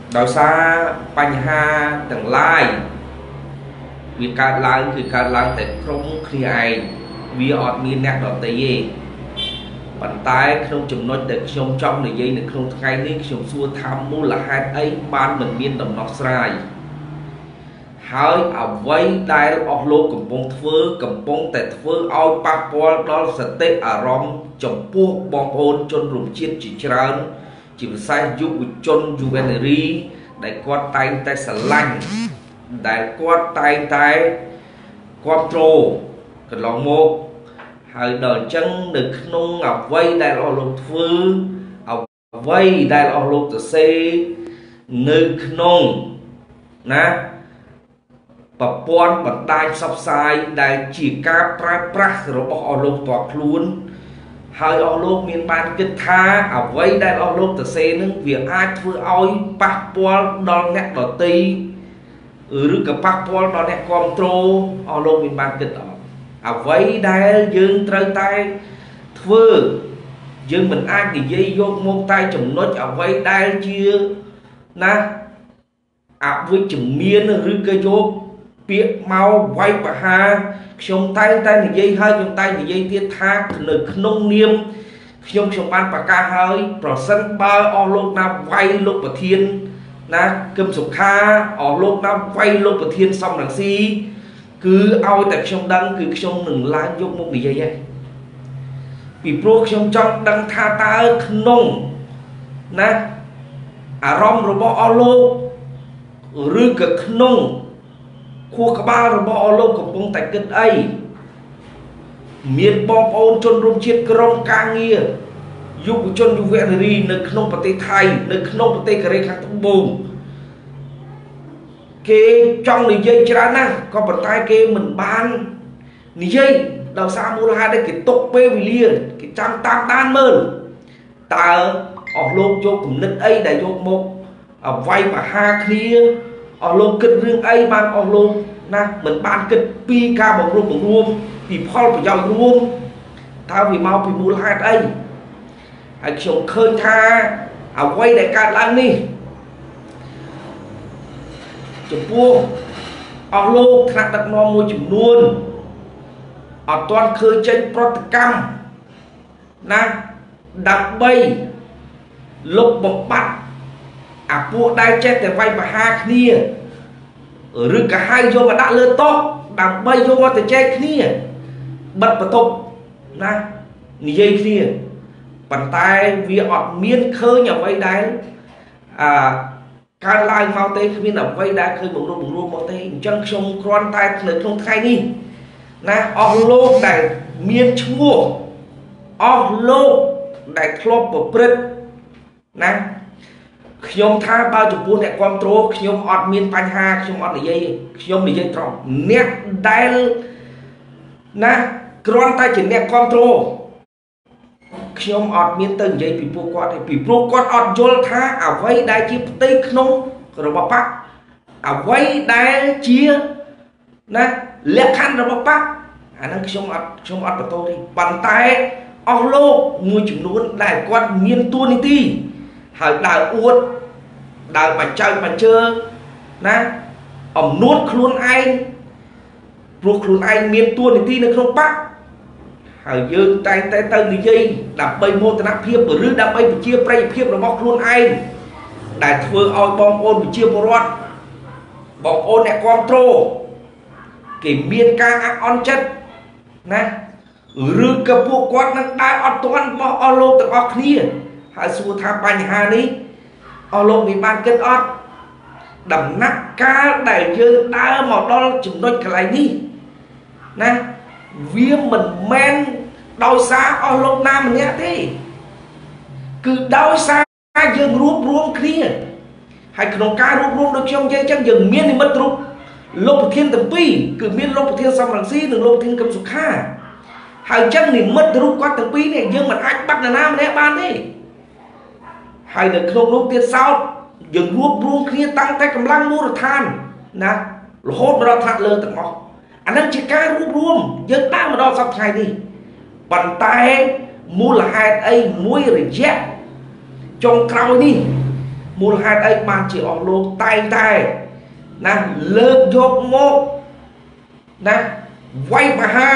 ដោយសារបញ្ហាទាំងឡាយវាកើតឡើងគឺកើតឡើងតែក្រុមគ្នាឯងវាអត់មានអ្នកដទៃទេប៉ុន្តែក្នុងចំណុចដែលខ្ញុំចង់និយាយនៅក្នុងថ្ងៃនេះខ្ញុំសួរថាមូលហេតុអីបានមិនមានដំណោះស្រាយហើយអ្វីដែលអស់លោកកំពុងតែធ្វើឲ្យប៉ះពាល់ដល់សតិអារម្មណ៍ចំពោះបងប្អូនជនរួមជាតិជាច្រើនជាពិសេសយុវជនយុវនារីដែលគាត់តែងតែស្រឡាញ់ដែលគាត់តែងតែគ្រប់គ្រងកន្លងមកហើយដល់អញ្ចឹងនៅក្នុងអ្វីដែលអស់លោកធ្វើអ្វីដែលអស់លោកសរសេរនៅក្នុងណាប្រព័ន្ធបណ្ដាញផ្សព្វផ្សាយដែលជាការប្រើប្រាស់របស់អស់លោកតបខ្លួនហើយអស់លោកមានបានគិតថាអ្វីដែលអស់លោកសរសេរនឹងវាអាចធ្វើឲ្យប៉ះពាល់ដល់អ្នកដទៃឬក៏ប៉ះពាល់ដល់អ្នកគ្រប់គ្រងអស់លោកមានបានគិតអត់អ្វីដែលយើងត្រូវតែធ្វើយើងមិនអាចនិយាយយកមកតែចំណុចអ្វីដែលជាណាអវិជ្ជមានឬក៏យកពាក្យមកវាយប្រហារខ្ញុំតែងតែនិយាយហើយខ្ញុំតែនិយាយទៀតថានៅក្នុងនាមខ្ញុំបានប្រកាសហើយប្រសិនបើអស់លោកណាវាយលោកប្រធានណាគឹមសុខាអស់លោកណាវាយលោកប្រធានសំរងស៊ីគឺឲ្យតែខ្ញុំដឹងគឺខ្ញុំនឹងឡើងយកមកនិយាយឯងពីព្រោះខ្ញុំចង់ដឹងថាតើក្នុងណាអារម្មណ៍របស់អស់លោកឬក៏ក្នុងខួរក្បាលរបស់អស់លោកកំពុងតែគិតអីមានបងប្អូនជនរួមជាតិក្រុមការងារយុវជនយុវនារីនៅក្នុងប្រទេសថៃនៅក្នុងប្រទេសកូរ៉េខាងត្បូងគេចង់និយាយច្រើនណាស់ក៏ប៉ុន្តែគេមិនបាននិយាយដោយសារមូលហេតុដែលគេຕົកពេលវេលាគេចាំតាមដានមើលតើអស់លោកយកគំនិតអីដែលយកមកវាយប្រហារគ្នាអស់លោកគិតរឿងអីបានអស់លោកណាមិនបានគិតពីការបង្រួបបង្រួមពីផលប្រយោជន៍រួមតើវាមកពីមូលហេតុអីហើយខ្ញុំឃើញថាអ្វីដែលកើតឡើងនេះចំពោះអស់លោកថ្នាក់ដឹកនាំមួយចំនួនអត់ទាន់ឃើញចេញប្រតិកម្មណាដើម្បីលុបបំបាត់អាពួកដែលចេះតែវាយប្រហារគ្នាឬក៏ហៅយកមកដាក់លើតុដើម្បីយកមកទៅចែកគ្នាបិទបន្ទប់ណានិយាយគ្នាប៉ុន្តែវាអត់មានឃើញអ្វីដែលកើតឡើងមកទេគ្មានអ្វីដែលឃើញបង្រួបបង្រួមមកទេអញ្ចឹងខ្ញុំគ្រាន់តែនៅក្នុងថ្ងៃនេះណាអស់លោកដែលមានឈ្មោះអស់លោកដែលធ្លាប់ប្រព្រឹត្តណាខ្ញុំថាបើចំពោះអ្នកគ្រប់គ្រងខ្ញុំអត់មានបញ្ហាខ្ញុំអត់និយាយខ្ញុំនិយាយត្រង់អ្នកដែលណាគ្រាន់តែជាអ្នកគ្រប់គ្រងខ្ញុំអត់មានទៅនិយាយពីពួកគាត់ទេពីព្រោះគាត់អត់យល់ថាអ្វីដែលជាផ្ទៃក្នុងរបស់បកអ្វីដែលជាណាលក្ខខណ្ឌរបស់បកអាហ្នឹងខ្ញុំអត់បន្តទេប៉ុន្តែអស់លោកមួយចំនួនដែលគាត់មានតួនាទីហើយដើរអួតដើរបញ្ចើបញ្ជើណាអំនួតខ្លួនឯងព្រោះខ្លួនឯងមានតួនាទីនៅក្នុងបកហើយយើងតែងតែទៅនិយាយដើម្បីមោទនភាពឬដើម្បីប្រជាប្រិយភាពរបស់ខ្លួនឯងដែលធ្វើឲ្យបងប្អូនប្រជាពលរដ្ឋបងប្អូនអ្នកគ្រប់គ្រងគេមានការអាក់អន់ចិត្តណាឬក៏ពួកគាត់នឹងដើរអត់ទាន់បោះអស់លោកទាំងអស់គ្នាហើយសួរថាបញ្ហានេះអស់លោកមានបានគិតអត់ដំណាក់កាលដែលយើងដើរមកដល់ចំណុចកន្លែងនេះណាវាមិនមែនដោយសារអស់លោកណាម្នាក់ទេគឺដោយសារយើងរួបរวมគ្នាហើយក្នុងការរួបរวมដូចខ្ញុំនិយាយអញ្ចឹងយើងមាននិមិត្តរូបលោកប្រធានទាំងពីរគឺមានលោកប្រធានសំរងស៊ីនិងលោកប្រធានកឹមសុខាហើយអញ្ចឹងនិមិត្តរូបគាត់ទាំងពីរនេះយើងមិនអាចបាត់នរណាម្នាក់បានទេហើយនៅក្នុងនោះទៀតសោតយើងរួបរวมគ្នាតាំងតែកម្លាំងមូលដ្ឋានណារហូតមកដល់ថ្នាក់លើទាំងអស់អានឹងជាការរួបរวมយើងដើរមកដល់សប្តាហ៍ថ្ងៃនេះប៉ុន្តែមូលហេតុអីមួយរយៈចុងក្រោយនេះមូលហេតុអីបានជាអស់លោកតែងតែណាលើកយកមកណាវាយមហា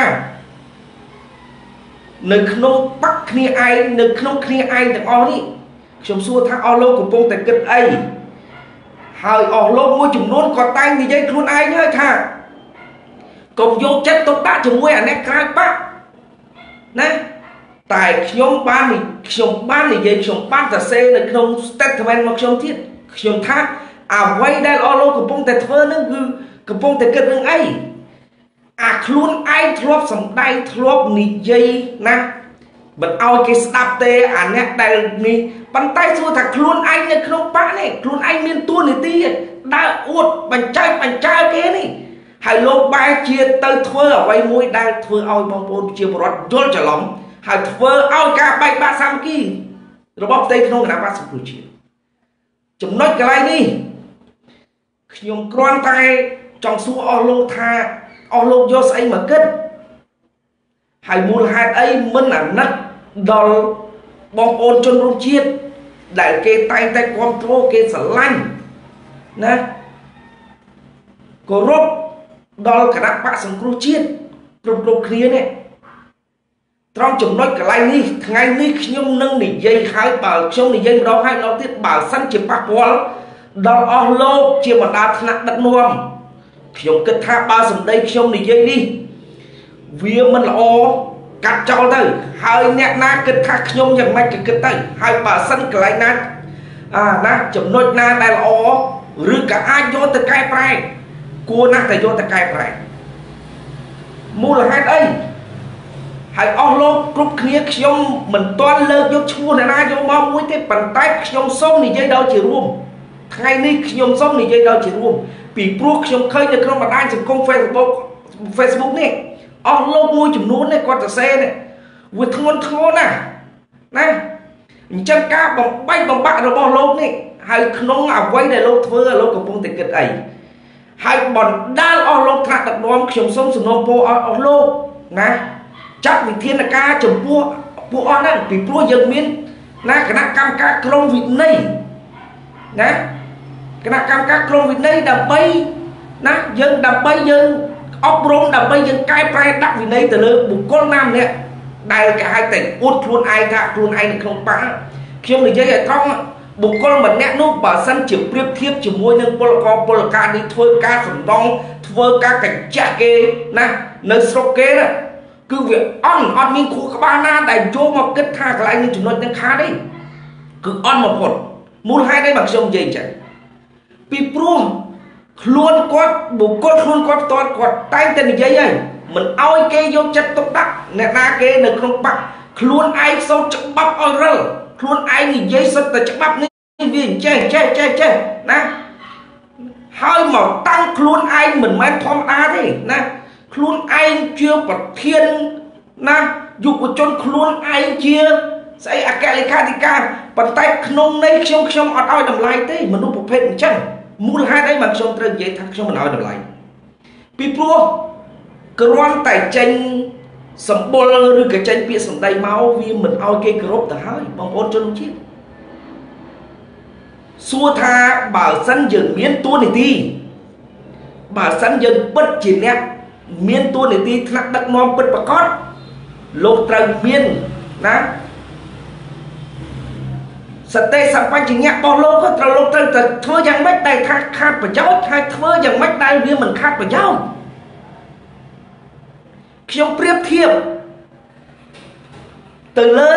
នៅក្នុងបកគ្នាឯងនៅក្នុងគ្នាឯងទាំងអស់នេះខ្ញុំសួរថាអស់លោកកំពុងតែគិតអីហើយអស់លោកមួយចំនួនក៏តែងនិយាយខ្លួនឯងហើយថាកុំយកចិត្តទុកដាក់ជាមួយអាអ្នកក្រៅបកណាតែខ្ញុំបាននិយាយខ្ញុំបានសរសេរនៅក្នុង statement មកខ្ញុំទៀតខ្ញុំថាអ្វីដែលអស់លោកកំពុងតែធ្វើនឹងគឺកំពុងតែគិតរឿងអីអាខ្លួនឯងធ្លាប់សម្ដែងធ្លាប់និយាយណាមិនឲ្យគេស្ដាប់ទេអាអ្នកដែលនេះប៉ុន្តែសួរថាខ្លួនឯងនៅក្នុងបកនេះខ្លួនឯងមានតួនាទីដើរអួតបញ្ចើគេនេះហើយលោកបែរជាទៅធ្វើអ្វីមួយដែលធ្វើឲ្យបងប្អូនប្រជាពលរដ្ឋយល់ច្រឡំហើយធ្វើឲ្យការបែកបាក់សាមគ្គីរបស់ផ្ទៃក្នុងគណៈបក្សសង្គ្រោះជាតិចំណុចកន្លែងនេះខ្ញុំគ្រាន់តែចង់សួរអស់លោកថាអស់លោកយកស្អីមកគិតហើយមូលហេតុអីមិនអាណិតដល់បងប្អូនជនរួមជាតិដែលគេតែងតែគ្រប់គ្រងគេស្រឡាញ់ណាគោរពដល់គណៈបក្សសង្គ្រោះជាតិគ្រប់គ្នានេះត្រង់ចំណុចកន្លែងនេះថ្ងៃនេះខ្ញុំនឹងនិយាយហើយបើខ្ញុំនិយាយម្ដងហើយម្ដងទៀតបើសិនជាប៉ះពាល់ដល់អស់លោកជាបណ្ដាថ្នាក់ដឹកនាំខ្ញុំគិតថាបើសម្ដីខ្ញុំនិយាយនេះវាមិនល្អកាត់ចោលទៅហើយអ្នកណាគិតថាខ្ញុំយ៉ាងម៉េចក៏គិតទៅហើយបើសិនកន្លែងណាណាចំណុចណាដែលល្អឬក៏អាចយកទៅកែប្រែគួរណាស់តែយកទៅកែប្រែមូលហេតុអីហើយអស់លោកគ្រប់គ្នាខ្ញុំមិនទាន់លើកយកឈ្មោះអ្នកណាយកមកមួយទេប៉ុន្តែខ្ញុំសូមនិយាយដល់ជារួមថ្ងៃនេះខ្ញុំសូមនិយាយដល់ជារួមពីព្រោះខ្ញុំឃើញនៅក្នុងបណ្ដាញសង្គម Facebook នេះអស់លោកមួយចំនួននេះគាត់សរសេរនេះវាធ្ងន់ធ្ងរណាស់ណាអញ្ចឹងការបំបែកបំបាក់របស់លោកនេះហើយក្នុងអ្វីដែលលោកធ្វើលោកកំពុងតែគិតអីហើយបណ្ដាលអស់លោកថ្នាក់ដឹកនាំខ្ញុំសូមសំណូមពរអស់លោកណាចាត់វិធានការចំពោះពួកអស់ហ្នឹងពីព្រោះយើងមានណាគណៈកម្មការក្រមវិន័យណាគណៈកម្មការក្រមវិន័យដើម្បីណាយើងអប់រំដើម្បីយើងកែប្រែដាក់វិន័យទៅលើបុគ្គលណាម្នាក់ដែលគេហៅតែអួតខ្លួនឯងថាខ្លួនឯងនៅក្នុងបកខ្ញុំនិយាយឲ្យត្រង់បុគ្គលម្នាក់នោះបើសិនជាប្រៀបធៀបជាមួយនឹងពលការនេះធ្វើការសំដងធ្វើការកញ្ចាក់គេណានៅស្រុកគេណាគឺវាអត់មានខួរក្បាលណាដែលចូលមកគិតថាកន្លែងនេះចំណុចនឹងខាតទេគឺអន់បំផុតមូលហេតុអីបើខ្ញុំនិយាយចឹងពីព្រោះខ្លួនគាត់បុគ្គលខ្លួនគាត់ផ្ទាល់គាត់តែងតែនិយាយហើយមិនអោយគេយកចិត្តទុកដាក់អ្នកណាគេនៅក្នុងបកខ្លួនឯងសូត្រច្បាប់អល់រិលខ្លួនឯងនិយាយសិតតែច្បាប់នេះវាចេះណាហើយមកតាំងខ្លួនឯងមិនមែនធម្មតាទេណាខ្លួនឯងជាប្រធានណាយុវជនខ្លួនឯងជាស្អីអគ្គលេខាធិការប៉ុន្តែក្នុងន័យខ្ញុំអត់ឲ្យតម្លៃទេមនុស្សប្រភេទអញ្ចឹងមូលហេតុអីមកខ្ញុំត្រូវនិយាយថាខ្ញុំមិនឲ្យតម្លៃពីព្រោះគ្រាន់តែចេញសម្បុរឬក៏ចេញពាក្យសម្ដីមកវាមិនឲ្យគេគោរពទៅហើយបងប្អូនជនជាតិសួរថាបើសិនយើងមានតួនាទីបើសិនយើងពិតជាអ្នកមានតួនាទីថ្នាក់ដឹកនាំពិតប្រាកដលោកត្រូវមានណាសតិសម្បជញ្ញៈរបស់លោកក៏ត្រូវលោកត្រូវតែធ្វើយ៉ាងម៉េចដែលខាតប្រយោជន៍ហើយធ្វើយ៉ាងម៉េចដែលវាមិនខាតប្រយោជន៍ខ្ញុំប្រៀបធៀបទៅលើ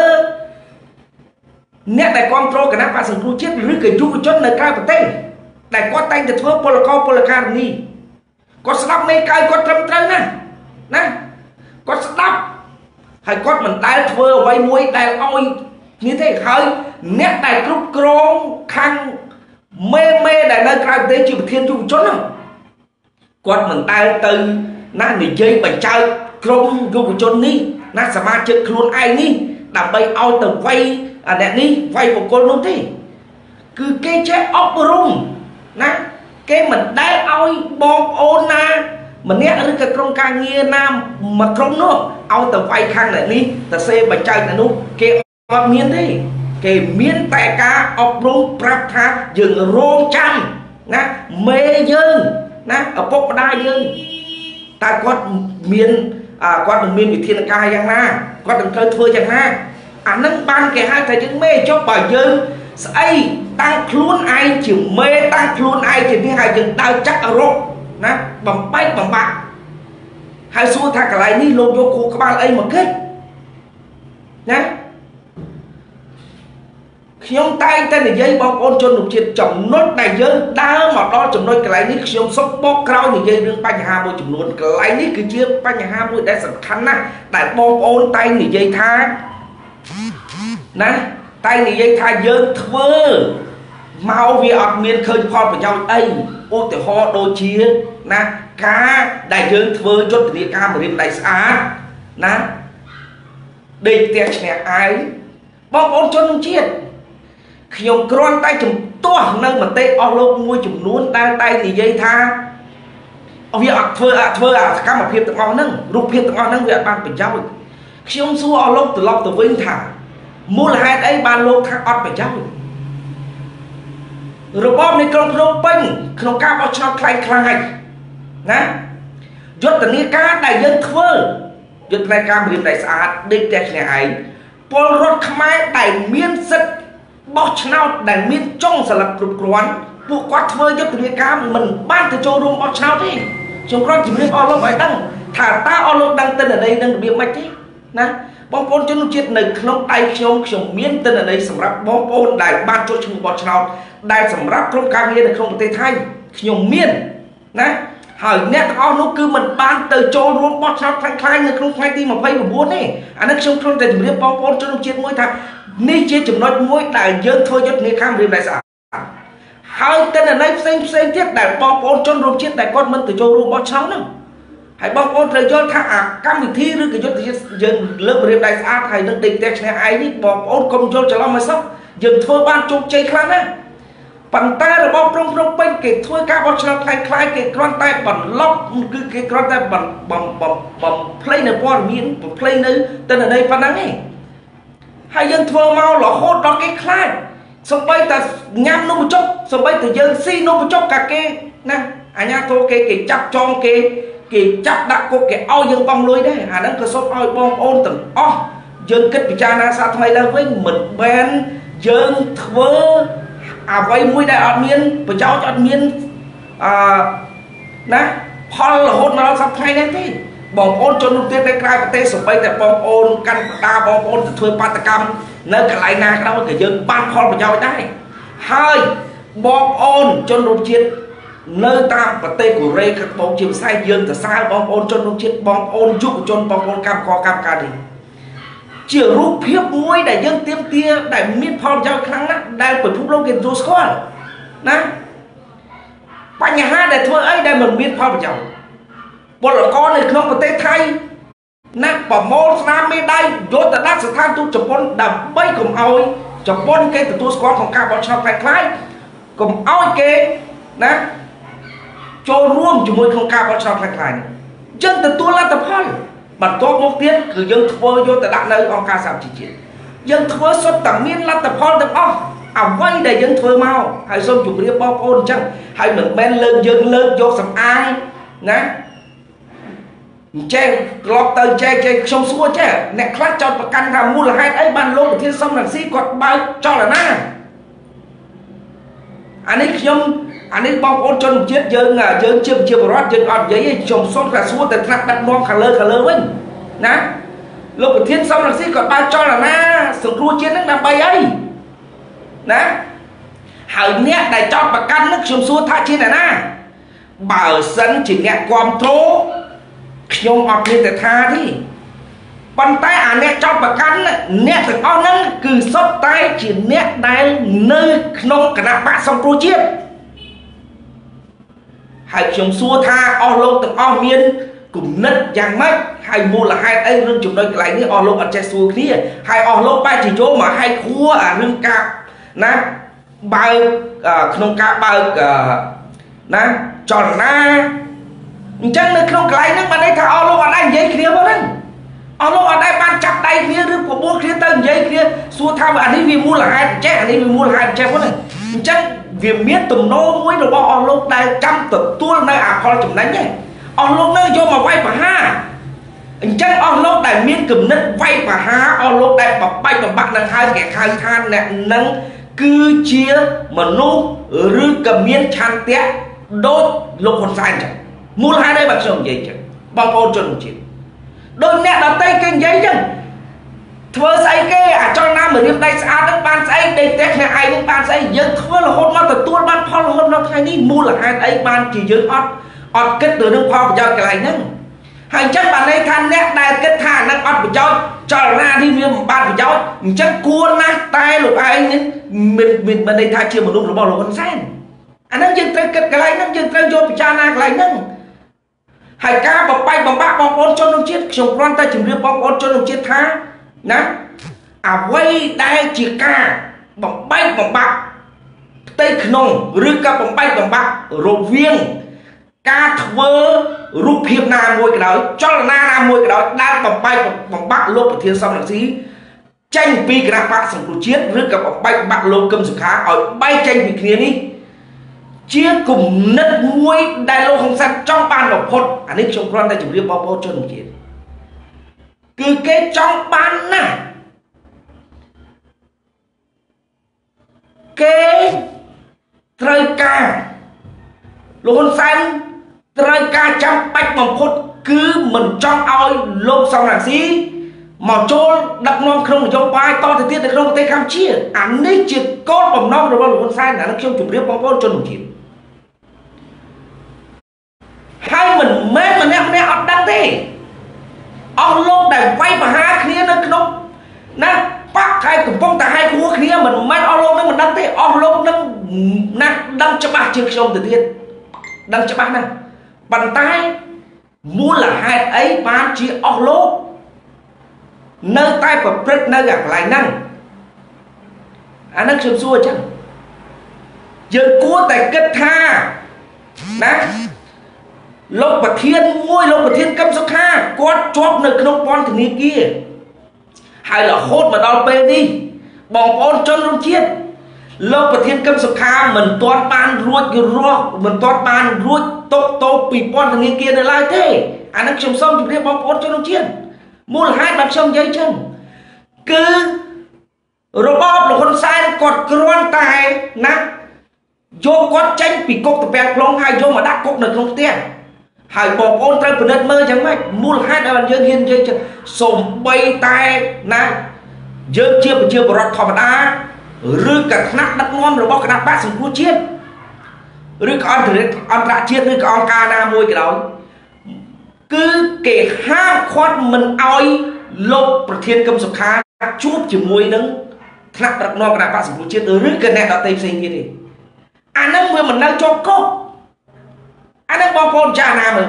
អ្នកដែលគ្រប់គ្រងគណៈបក្សសង្គ្រោះជាតិឬក៏យុវជននៅក្រៅប្រទេសដែលគាត់តែងតែធ្វើពលការនីគាត់ស្ដាប់មេកៅគាត់ត្រឹមត្រូវណាគាត់ស្ដាប់ហើយគាត់មិនដែលធ្វើអ្វីមួយដែលឲ្យនេះទេហើយអ្នកដែលគ្រប់គ្រងខាងមេដែលនៅក្រៅប្រទេសជាប្រធានយុវជនហ្នឹងគាត់មិនដែលទៅណានិយាយបញ្ចើក្រុមយុវជននេះណាសមាជិកខ្លួនឯងនេះដើម្បីឲ្យទៅវាយអ្នកនេះវាយបុគ្គលនោះទេគឺគេចេះអប់រំណាគេមិនដែលឲ្យបងប្អូនណាម្នាក់ឬក៏ក្រុមការងារណាមួយក្រុមនោះឲ្យទៅវាយខាងអ្នកនេះទៅសេបញ្ចើអ្នកនោះគេអត់មានទេគេមានតែការអប់រំប្រាប់ថាយើងរងចាំណាមេយើងណាឪពុកម្ដាយយើងតែគាត់មានគាត់នឹងមានវិធានការយ៉ាងណាគាត់នឹងត្រូវធ្វើយ៉ាងណាអានឹងបានគេហៅថាយើងមេចុះបើយើងស្អីតាំងខ្លួនឯងជាមេតាំងខ្លួនឯងជានេះហើយយើងដើរចាក់រកណាបំបែកបំបាក់ហើយសួរថាកន្លែងនេះលោកយកគូក្បាលអីមកគិតណាខ្ញុំតែងតែនិយាយបងប្អូនជនរួមជាតិចំណុចដែលយើងដើរមកដល់ចំណុចកន្លែងនេះខ្ញុំសុំបកក្រោយនិយាយរឿងបញ្ហាមួយចំនួនកន្លែងនេះគឺជាបញ្ហាមួយដែលសំខាន់ណាស់ដែលបងប្អូនតែងនិយាយថាណាតែនិយាយថាយើងធ្វើមកវាអត់មានឃើញផលប្រយោជន៍អីឧទាហរណ៍ដូចជាណាការដែលយើងធ្វើយុទ្ធនាការមរៀនដៃស្អាតណាដេកផ្ទះឈ្នះអាយបងប្អូនជនជាតិខ្ញុំគ្រាន់តែជំទាស់នៅមតិអស់លោកមួយចំនួនដែលតែនិយាយថាវាអត់ធ្វើសកម្មភាពទាំងអស់ហ្នឹងរូបភាពទាំងអស់ហ្នឹងវាអត់បានប្រយោជន៍ខ្ញុំសួរអស់លោកត្រឡប់ទៅវិញថាមូលហេតុអីបានលោកថាអត់ប្រយោជន៍របបនៃក្រុងភ្នំពេញក្នុងការបោះឆ្នោតคล้ายៗណាយុទ្ធនាការដែលយើងធ្វើយុទ្ធនាការរៀបដៃស្អាតដេកផ្ទះឈ្នះឯងពលរដ្ឋខ្មែរដែលមានសិទ្ធិបោះឆ្នោតដែលមានចុងសន្លឹកគ្រប់គ្រាន់ពួកគាត់ធ្វើយុទ្ធនាការមិនបានទៅចូលរួមបោះឆ្នោតទេខ្ញុំគ្រាន់ជំរាបអស់លោកឲ្យដឹងថាតើអស់លោកដឹងទិន្នន័យនឹងរបៀបម៉េចទេណាបងប្អូនជនជាតិនៅក្នុងដៃខ្ញុំមានទិន្នន័យសម្រាប់បងប្អូនដែលបានចុះឈ្មោះបោះឆ្នោតដែលសម្រាប់ក្រុមការងារនៅក្នុងប្រទេសថៃខ្ញុំមានណាហើយអ្នកទាំងអស់នោះគឺមិនបានទៅចូលរួមបោះឆ្នោតខ្លាំងៗនៅក្នុងថ្ងៃទី29ទេអានេះខ្ញុំគ្រាន់តែជម្រាបបងប្អូនជនជាតិមួយថានេះជាចំណុចមួយដែលយើងធ្វើយុទ្ធនាការរៀបដៃស្អាតហើយទិន្នន័យផ្សេងទៀតដែលបងប្អូនជនរួមជាតិដែលគាត់មិនទៅចូលរួមបោះឆ្នោតហ្នឹងហើយបងប្អូនត្រូវយល់ថាអាកម្មវិធីឬក៏យុទ្ធសាស្ត្រយើងលើករៀបដៃស្អាតហើយនឹងដេកផ្ទះឈ្នះឯងនេះបងប្អូនកុំយល់ច្រឡំឲ្យសោះយើងធ្វើបានជោគជ័យខ្លាំងណាស់ប៉ុន្តែរបបក្រុងភ្នំពេញគេធ្វើការបោះឆ្នោតคล้ายៗគេគ្រាន់តែបន្លប់គឺគេគ្រាន់តែបំភ្លេចនៅព័ត៌មានបំភ្លេចនៅទិន្នន័យប៉ុណ្ណឹងឯងហើយយើងធ្វើមករហូតដល់គេខ្លាចសំបីតែញ៉ាំនំបញ្ចុកសំបីតែយើងស៊ីនំបញ្ចុកកាគេណាអាញាធរគេចាប់ចងគេចាប់ដាក់គុកគេឲ្យយើងបង់លុយដែរអាហ្នឹងក៏សូមឲ្យបងប្អូនទាំងអស់យើងគិតពិចារណាសាថ្មីឡើងវិញមិនមែនយើងធ្វើអ្វីមួយដែលអត់មានប្រយោជន៍អត់មានណាផលរហូតមកដល់សប្តាហ៍នេះទេបងប្អូនជនរួមជាតិនៅក្រៅប្រទេសសូម្បីតែបងប្អូនកាន់បដាបងប្អូនទៅធ្វើបាតកម្មនៅកន្លែងណាក៏ដោយក៏យើងបានផលប្រយោជន៍ដែរហើយបងប្អូនជនរួមជាតិនៅតាមប្រទេសកូរ៉េខាងត្បូងជាភាសាយើងទៅសើបងប្អូនជនរួមជាតិបងប្អូនយុវជនបងប្អូនកម្មករកម្មការនេះជារូបភាពមួយដែលយើងទាមទារដែលមានផលប្រយោជន៍ខ្លាំងណាស់ដែលពិភពលោកគេទទួលស្គាល់ណាបញ្ហាដែលធ្វើអីដែលមិនមានផលប្រយោជន៍ពលករនៅក្នុងប្រទេសថៃណាប្រមូលស្នាមមេដៃយកទៅដាក់ស្ថានទូតជប៉ុនដើម្បីកុំឲ្យជប៉ុនគេទទួលស្គាល់ក្នុងការបោះឆ្នោតខ្លាំងៗកុំឲ្យគេណាចូលរួមជាមួយក្នុងការបោះឆ្នោតខ្លាំងៗយើងទទួលលទ្ធផលបន្ទាប់មកទៀតគឺយើងធ្វើយកទៅដាក់នៅអង្គការសហជីវជាតិយើងធ្វើសុទ្ធតែមានលទ្ធផលទាំងអស់អ្វីដែលយើងធ្វើមកហើយសូមជម្រាបបងប្អូនអញ្ចឹងហើយមិនមែនយើងលើកយកសំអាងណាចេះត្រឡប់ទៅចេះខ្ញុំសួរចេះអ្នកខ្លះចោទប្រកាន់ថាមូលហេតុអីបានលោកប្រធានសំរងស៊ីគាត់បើកចលនាអានេះបងប្អូនជនជាតិយើងជាប្រជាពលរដ្ឋយើងអត់និយាយទេខ្ញុំសុំតែសួរតែថ្នាក់ដឹកនាំខាងលើវិញណាលោកប្រធានសំរងស៊ីគាត់បើកចលនាសង្គ្រោះជាតិហ្នឹងដើម្បីអីណាហើយអ្នកដែលចោទប្រកាន់ហ្នឹងខ្ញុំសួរថាជាអ្នកណាបើសិនជាអ្នកគ្រប់គ្រងខ្ញុំអត់មានតែថាទេប៉ុន្តែអាអ្នកចោទប្រកាន់អ្នកទាំងអស់ហ្នឹងគឺសុទ្ធតែជាអ្នកដែលនៅក្នុងគណៈបកសង្គ្រោះជាតិហើយខ្ញុំសួរថាអស់លោកទាំងអស់មានគំនិតយ៉ាងម៉េចហើយមូលហេតុអីរឿងចំណុចកន្លែងនេះអស់លោកអត់ចេះសួរគ្នាហើយអស់លោកបែរជាយកមកហែកខួរអារឿងការណាបើក្នុងការបើកណាចលនាអញ្ចឹងនៅក្នុងកន្លែងហ្នឹងបានន័យថាអស់លោកអត់អាចនិយាយគ្នាមកហ្នឹងអស់លោកអត់ដែរបានចាប់ដៃគ្នាឬប្របួលគ្នាទៅនិយាយគ្នាសួរថាអានេះវាមូលហេតុចេះអានេះវាមូលហេតុចេះហ្នឹងអញ្ចឹងវាមានទំនោរមួយរបស់អស់លោកដែលចាំទទួលនៅអាផលចំណេញហ្នឹងអស់លោកនៅយកមកវាយប្រហារអញ្ចឹងអស់លោកដែលមានគំនិតវាយប្រហារអស់លោកដែលបបាច់បំបាក់នឹងហើយគេហៅថាអ្នកនឹងគឺជាមនុស្សឬក៏មានឆន្ទៈដូចលោកហ៊ុនសែនចឹងមូលហេតុអីបើខ្ញុំនិយាយចឹងបងប្អូនជនជាតិដូចអ្នកដតីគេនិយាយចឹងធ្វើស្អីគេអាចលណាមករៀបដៃស្អាតនឹងបានស្អីដេកផ្ទះគ្នាឯងនឹងបានស្អីយើងធ្វើរហូតមកទទួលបានផលរហូតដល់ថ្ងៃនេះមូលហេតុអីបានជាយើងអត់គិតទៅនឹងផលប្រយោជន៍កន្លែងហ្នឹងហើយអញ្ចឹងបានន័យថាអ្នកដែលគិតថានឹងអត់ប្រយោជន៍ចលនានេះវាមិនបានប្រយោជន៍អញ្ចឹងគួរណាស់តែលោកឯងនេះមានន័យថាជាមនុស្សរបស់លោកហ៊ុនសែនអាហ្នឹងយើងត្រូវគិតកន្លែងហ្នឹងយើងត្រូវយកពិចារណាកន្លែងហ្នឹងហើយការបបាច់បំបាក់បងប្អូនជនជាតិខ្ញុំគ្រាន់តែជម្រាបបងប្អូនជនជាតិថាណាអ្វីដែលជាការបំបែកបំបាក់ផ្ទៃក្នុងឬក៏បំបែកបំបាក់រវាងការធ្វើរូបភាពណាមួយក៏ដោយចលនាណាមួយក៏ដោយដែលបំបែកបំបាក់លោកប្រធានសំរងស៊ីចេញពីគណៈបកសង្គ្រោះជាតិឬក៏បំបែកបំបាក់លោកកឹមសុខាឲ្យបែកចេញពីគ្នានេះជាគំនិតមួយដែលលោកហ៊ុនសែនចង់បានបំផុតអានេះខ្ញុំគ្រាន់តែជម្រាបបងប្អូនជនជាតិគឺគេចង់បានណាស់គេត្រូវការលោកហ៊ុនសែនត្រូវការចាំបាច់បំផុតគឺមិនចង់ឲ្យលោកសំរងស៊ីមកចូលដឹកនាំក្នុងនយោបាយតទៅទៀតនៅក្នុងប្រទេសកម្ពុជាអានេះជាគោលបំណងរបស់លោកហ៊ុនសែនអានេះខ្ញុំជម្រាបបងប្អូនជនជាតិហើយមិនមែនម្នាក់អត់ដឹងទេអស់លោកដែលវាយប្រហារគ្នានៅក្នុងណាបាក់ខែកំពុងតែហែកហួរគ្នាមិនមែនអស់លោកនឹងមិនដឹងទេអស់លោកនឹងណាស់ដឹងច្បាស់ជាងខ្ញុំទៅទៀតដឹងច្បាស់ណាស់ប៉ុន្តែមូលហេតុអីបានជាអស់លោកនៅតែប្រព្រឹត្តនៅកន្លែងហ្នឹងអានឹងខ្ញុំសួរអញ្ចឹងយើងគួរតែគិតថាណាលោកប្រធានមួយលោកប្រធានកឹមសុខាគាត់ជាប់នៅក្នុងពន្ធនាគារហើយរហូតមកដល់ពេលនេះបងប្អូនជនរួមជាតិលោកប្រធានកឹមសុខាមិនទាន់បានរួចរស់មិនទាន់បានរួចតុកតោពីពន្ធនាគារនៅឡើយទេអានេះខ្ញុំសូមជម្រាបបងប្អូនជនរួមជាតិមូលហេតុដែលខ្ញុំនិយាយចឹងគឺរបបលោកហ៊ុនសែនគាត់គ្រាន់តែណាយកគាត់ចេញពីគុកតពាំង plong ហើយយកមកដាក់គុកនៅក្នុងផ្ទះហើយបងប្អូនត្រូវពិនិត្យមើលយ៉ាងម៉េចមូលហេតុដែលយើងហ៊ាននិយាយចឹងសូម្បីតែណាយើងជាប្រជាពលរដ្ឋធម្មតាឬក៏ថ្នាក់ដឹកនាំរបស់គណៈបកសង្គ្រោះជាតិឬក៏អន្តរជាតិឬក៏អង្គការណាមួយក៏ដោយគឺគេហាមឃាត់មិនអោយលោកប្រធានកឹមសុខាជួបជាមួយនឹងថ្នាក់ដឹកនាំគណៈបកសង្គ្រោះជាតិឬក៏អ្នកដទៃផ្សេងទៀតទេអាហ្នឹងវាមិននៅជាប់គុកអាហ្នឹងបងប្អូនចាស់ណាមើល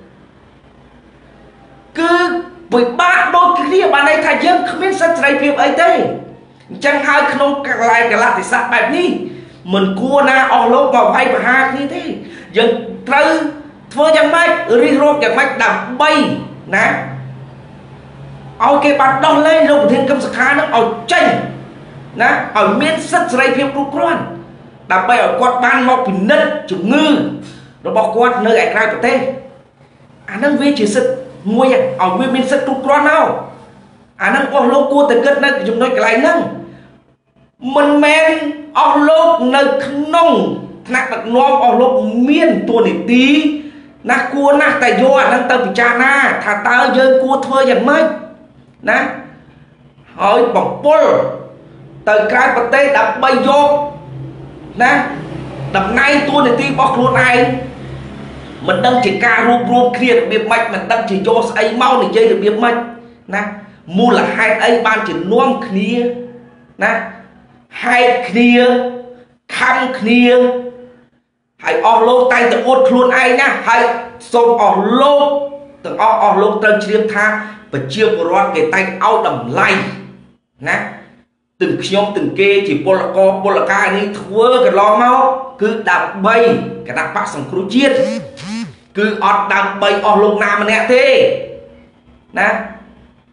គឺពិបាកដូចគ្នាបានន័យថាយើងគ្មានសិទ្ធិសេរីភាពអីទេអញ្ចឹងហើយក្នុងកន្លែងកលតិស័កបែបនេះមិនគួរណាអស់លោកមកវាយប្រហារគ្នាទេយើងត្រូវធ្វើយ៉ាងម៉េចរិះរោបយ៉ាងម៉េចដើម្បីណាឲ្យគេបានដោះលែងលោកប្រធានកឹមសុខានឹងឲ្យចេញណាឲ្យមានសិទ្ធិសេរីភាពគ្រប់គ្រាន់ដើម្បីឲ្យគាត់បានមកពិនិត្យជំងឺរបស់គាត់នៅឯក្រៅប្រទេសអានឹងវាជាសិទ្ធិមួយឲ្យវាមានសិទ្ធិគ្រប់គ្រាន់មកអានឹងអស់លោកគួរតែគិតនៅចំណុចកន្លែងហ្នឹងមិនមែនអស់លោកនៅក្នុងថ្នាក់ដឹកនាំអស់លោកមានតួនាទីណាគួរណាស់តែយកអានឹងទៅពិចារណាថាតើយើងគួរធ្វើយ៉ាងម៉េចណាហើយបំពុលទៅក្រៅប្រទេសដើម្បីយកណាតំណែងតួនាទីរបស់ខ្លួនឯងមិនដឹងជាការរួបរวมគ្នារបៀបម៉េចមិនដឹងជាយកស្អីមកនិយាយរបៀបម៉េចណាមូលហេតុអីបានជានាំគ្នាណាហែកគ្នាខំគ្នាហើយអស់លោកតែងតែអួតខ្លួនឯងណាហើយសូមអស់លោកទាំងអស់លោកត្រូវជ្រាបថាប្រជាពលរដ្ឋគេតែងឲ្យតម្លៃណាទាំងខ្ញុំទាំងគេជាពលករពលការនេះធ្វើកន្លងមកគឺដើម្បីគណៈបកសង្គ្រោះជាតិគឺអត់ដើម្បីអស់លោកណាម្នាក់ទេណាហ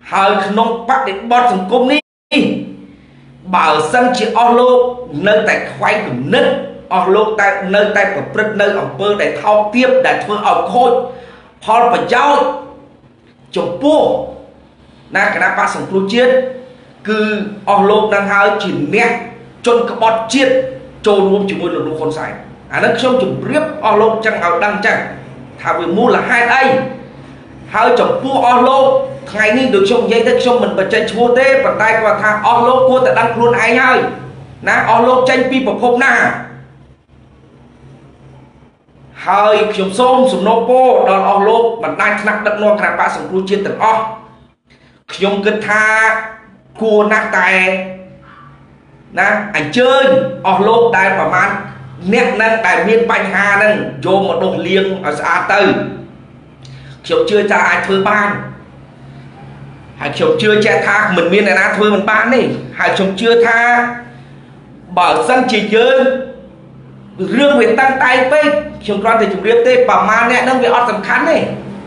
ហើយក្នុងបដិបត្តិសង្គមនេះបើសិនជាអស់លោកនៅតែខ្វែងគំនិតអស់លោកតែនៅតែប្រព្រឹត្តនៅអំពើដែលថោកទាបដែលធ្វើឲ្យខូចផលប្រយោជន៍ចំពោះណាគណៈបកសង្គ្រោះជាតិគឺអស់លោកនឹងហើយជាអ្នកជនក្បត់ជាតិចូលរួមជាមួយលោកហ៊ុនសែនអានេះខ្ញុំជម្រាបអស់លោកចឹងឲ្យដឹងចឹងថាវាមូលហេតុអីហើយចំពោះអស់លោកថ្ងៃនេះដូចខ្ញុំនិយាយទៅខ្ញុំមិនបញ្ចេញឈ្មោះទេប៉ុន្តែគាត់ថាអស់លោកគួរតែដឹងខ្លួនឯងហើយណាអស់លោកចេញពីប្រភពណាហើយខ្ញុំសូមសំណូមពរដល់អស់លោកបណ្ដាញថ្នាក់ដឹកនាំគណៈបកសង្គ្រោះជាតិទាំងអស់ខ្ញុំគិតថាគួរណាស់តែណាអញ្ជើញអស់លោកដែលប្រមាណអ្នកនឹងដែលមានបញ្ហានឹងយកមកដុសលាងឲ្យស្អាតទៅខ្ញុំជឿថាអាចធ្វើបានហើយខ្ញុំជឿជាក់ថាមិនមានអ្នកណាធ្វើមិនបានទេហើយខ្ញុំជឿថាបើសិនជាយើងរឿងវាតាំងតែពេកខ្ញុំគ្រាន់តែជម្រាបទេប្រមាណអ្នកនឹងវាអត់សំខាន់ទេ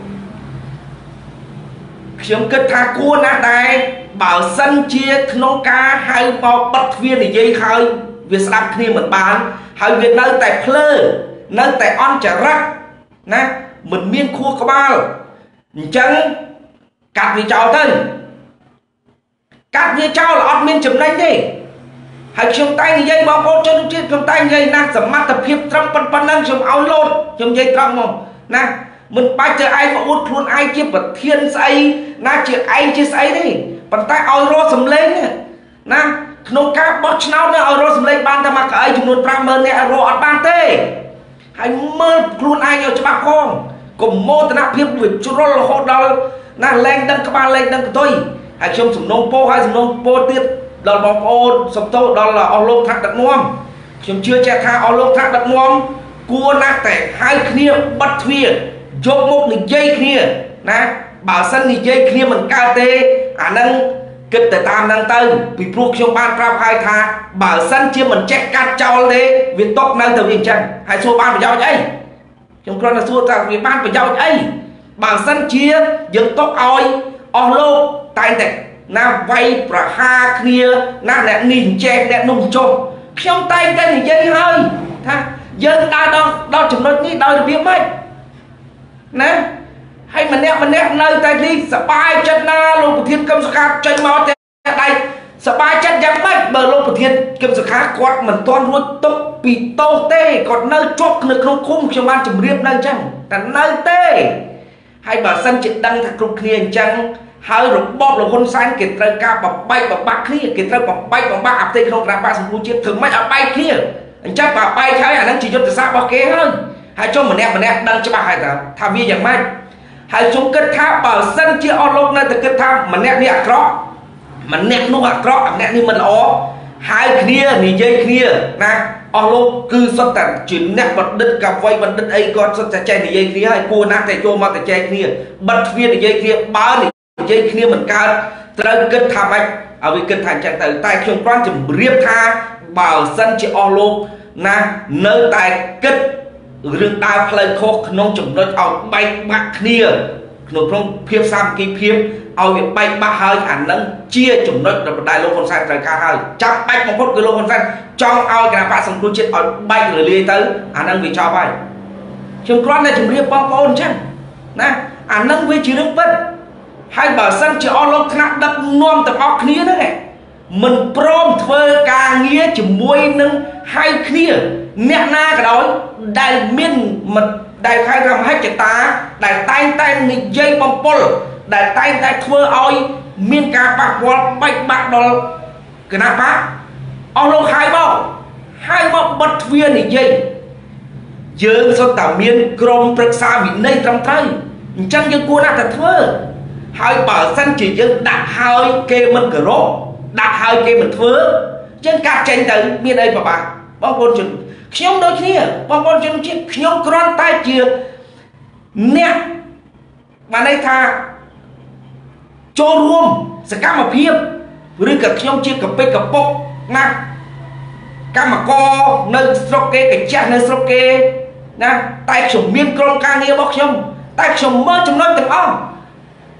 ខ្ញុំគិតថាគួរណាស់ដែរបើសិនជាក្នុងការហៅមកបិទទ្វារនិយាយហើយវាស្ដាប់គ្នាមិនបានហើយវានៅតែភ្លើនៅតែអន់ចរិតណាមិនមានខួរក្បាលអញ្ចឹងកាត់វាចោលទៅកាត់វាចោលអត់មានចំណេញទេហើយខ្ញុំតែនិយាយបងប្អូនជនជាតិខ្ញុំតែនិយាយណាសមត្ថភាពត្រឹមប៉ុណ្ណឹងខ្ញុំឲ្យលោតខ្ញុំនិយាយត្រង់មកណាមិនបាច់ទៅឯងមកអួតខ្លួនឯងជាប្រធានស្អីណាជាឯងជាស្អីទេប៉ុន្តែឲ្យរកសម្លេងណាក្នុងការបោះឆ្នោតនេះឲ្យរកសម្លេងបានតែមកកៅអីចំនួន 50000 នាក់រកអត់បានទេហើយមើលខ្លួនឯងឲ្យច្បាស់ផងកុំមោទនភាពវាជ្រុលរហូតដល់ណាលែងដឹងក្បាលលែងដឹងកតុយហើយខ្ញុំសំណូមពរហើយសំណូមពរទៀតដល់បងប្អូនសំទោសដល់អស់លោកថ្នាក់ដឹកនាំខ្ញុំជឿជាក់ថាអស់លោកថ្នាក់ដឹកនាំគួរណាស់តែហៅគ្នាបិទទ្វារយកមកនិយាយគ្នាណាបើសិននិយាយគ្នាមិនកើតទេអានឹងគិតទៅតាមហ្នឹងទៅពីព្រោះខ្ញុំបានប្រាប់ហើយថាបើសិនជាមិនចេះកាត់ចោលទេវាຕົកនៅទៅវាអញ្ចឹងហើយសួរបានប្រយោជន៍អីខ្ញុំគ្រាន់តែសួរថាវាបានប្រយោជន៍អីបើសិនជាយើងຕົកឲ្យអស់លោកតែងតែណាវាយប្រហារគ្នាណាអ្នកនេះចេះអ្នកនោះចុះខ្ញុំតែងតែនិយាយហើយថាយើងដើរដល់ចំណុចនេះដោយរបៀបម៉េចណាហើយម្នាក់នៅតែនេះសប្បាយចិត្តណាលោកប្រធានកឹមសុខាចេញមកតែដៃសប្បាយចិត្តយ៉ាងម៉េចបើលោកប្រធានកឹមសុខាគាត់មិនទាន់រួចទុកពីទោសទេគាត់នៅជាប់នៅក្នុងឃុំខ្ញុំបានជម្រាបនៅអញ្ចឹងតែនៅទេហើយបើសិនជាដឹងថាគ្រប់គ្នាអញ្ចឹងហើយរបបលោកហ៊ុនសែនគេត្រូវការបបែកបបាក់គ្នាគេត្រូវបបែកបបាក់អផ្ទៃក្នុងគណៈបកសង្គ្រោះជាតិធ្វើម៉េចឲ្យបែកគ្នាអញ្ចឹងបើបែកហើយអានឹងជាយុទ្ធសាស្ត្ររបស់គេហើយចុះម្នាក់ដឹងច្បាស់ហើយថាវាយ៉ាងម៉េចហើយខ្ញុំគិតថាបើសិនជាអស់លោកនៅតែគិតថាម្នាក់នេះអាក្រក់ម្នាក់នោះអាក្រក់ម្នាក់នេះមិនល្អហើយគ្នានិយាយគ្នាណាអស់លោកគឺសុទ្ធតែជាអ្នកបណ្ឌិតកាវ័យបណ្ឌិតអីគាត់សុទ្ធតែចេះនិយាយគ្នាហើយគួរណាស់តែចូលមកតែចែកគ្នាបិទទ្វារនិយាយគ្នាបើនិយាយគ្នាមិនកើតត្រូវគិតថាម៉េចឲ្យវាគិតថាអញ្ចឹងទៅតែខ្ញុំគ្រាន់ជម្រាបថាបើសិនជាអស់លោកណានៅតែគិតរឿងដើរផ្លូវខុសក្នុងចំណុចឲ្យបែកបាក់គ្នាក្នុងភាពសាមគ្គីភាពឲ្យវាបែកបាក់ហើយអានឹងជាចំណុចដែលលោកហ៊ុនសែនត្រូវការហើយចាំបាច់បំផុតគឺលោកហ៊ុនសែនចង់ឲ្យគណៈបកសង្គ្រោះជាតិឲ្យបែករលាយទៅអានឹងវាចប់ហើយខ្ញុំគ្រាន់តែជម្រាបបងប្អូនអញ្ចឹងណាអានឹងវាជារឿងពិតហើយបើសិនជាអស់លោកថ្នាក់ដឹកនាំទាំងអស់គ្នាហ្នឹងមិនព្រមធ្វើការងារជាមួយនឹងហៅគ្នាអ្នកណាក៏ដោយដែលមានដែលហៅថាមហិច្ឆតាដែលតែងតែនិយាយបំពុលដែលតែងតែធ្វើឲ្យមានការប៉ះពាល់បែកបាក់ដល់គណៈបកអស់លោកហៅមកបិទទ្វារនិយាយយើងសុទ្ធតែមានក្រុមប្រឹក្សាវិន័យត្រឹមត្រូវអញ្ចឹងយើងគួរណាស់តែធ្វើហើយបើសិនជាយើងដាក់ហើយគេមិនគោរពដាក់ហើយគេមិនធ្វើយើងកាត់ចេញទៅមានអីប្របាក់បងប្អូនជនខ្ញុំដូចគ្នាបងប្អូនជនជាតិខ្ញុំគ្រាន់តែជាអ្នកបានន័យថាចូលរួមសកម្មភាពឬក៏ខ្ញុំជាកពិកកពុកណាកម្មករនៅស្រុកគេកញ្ចេះនៅស្រុកគេណាតែខ្ញុំមានក្រុមការងាររបស់ខ្ញុំតែខ្ញុំមើលចំណុចទាំងអស់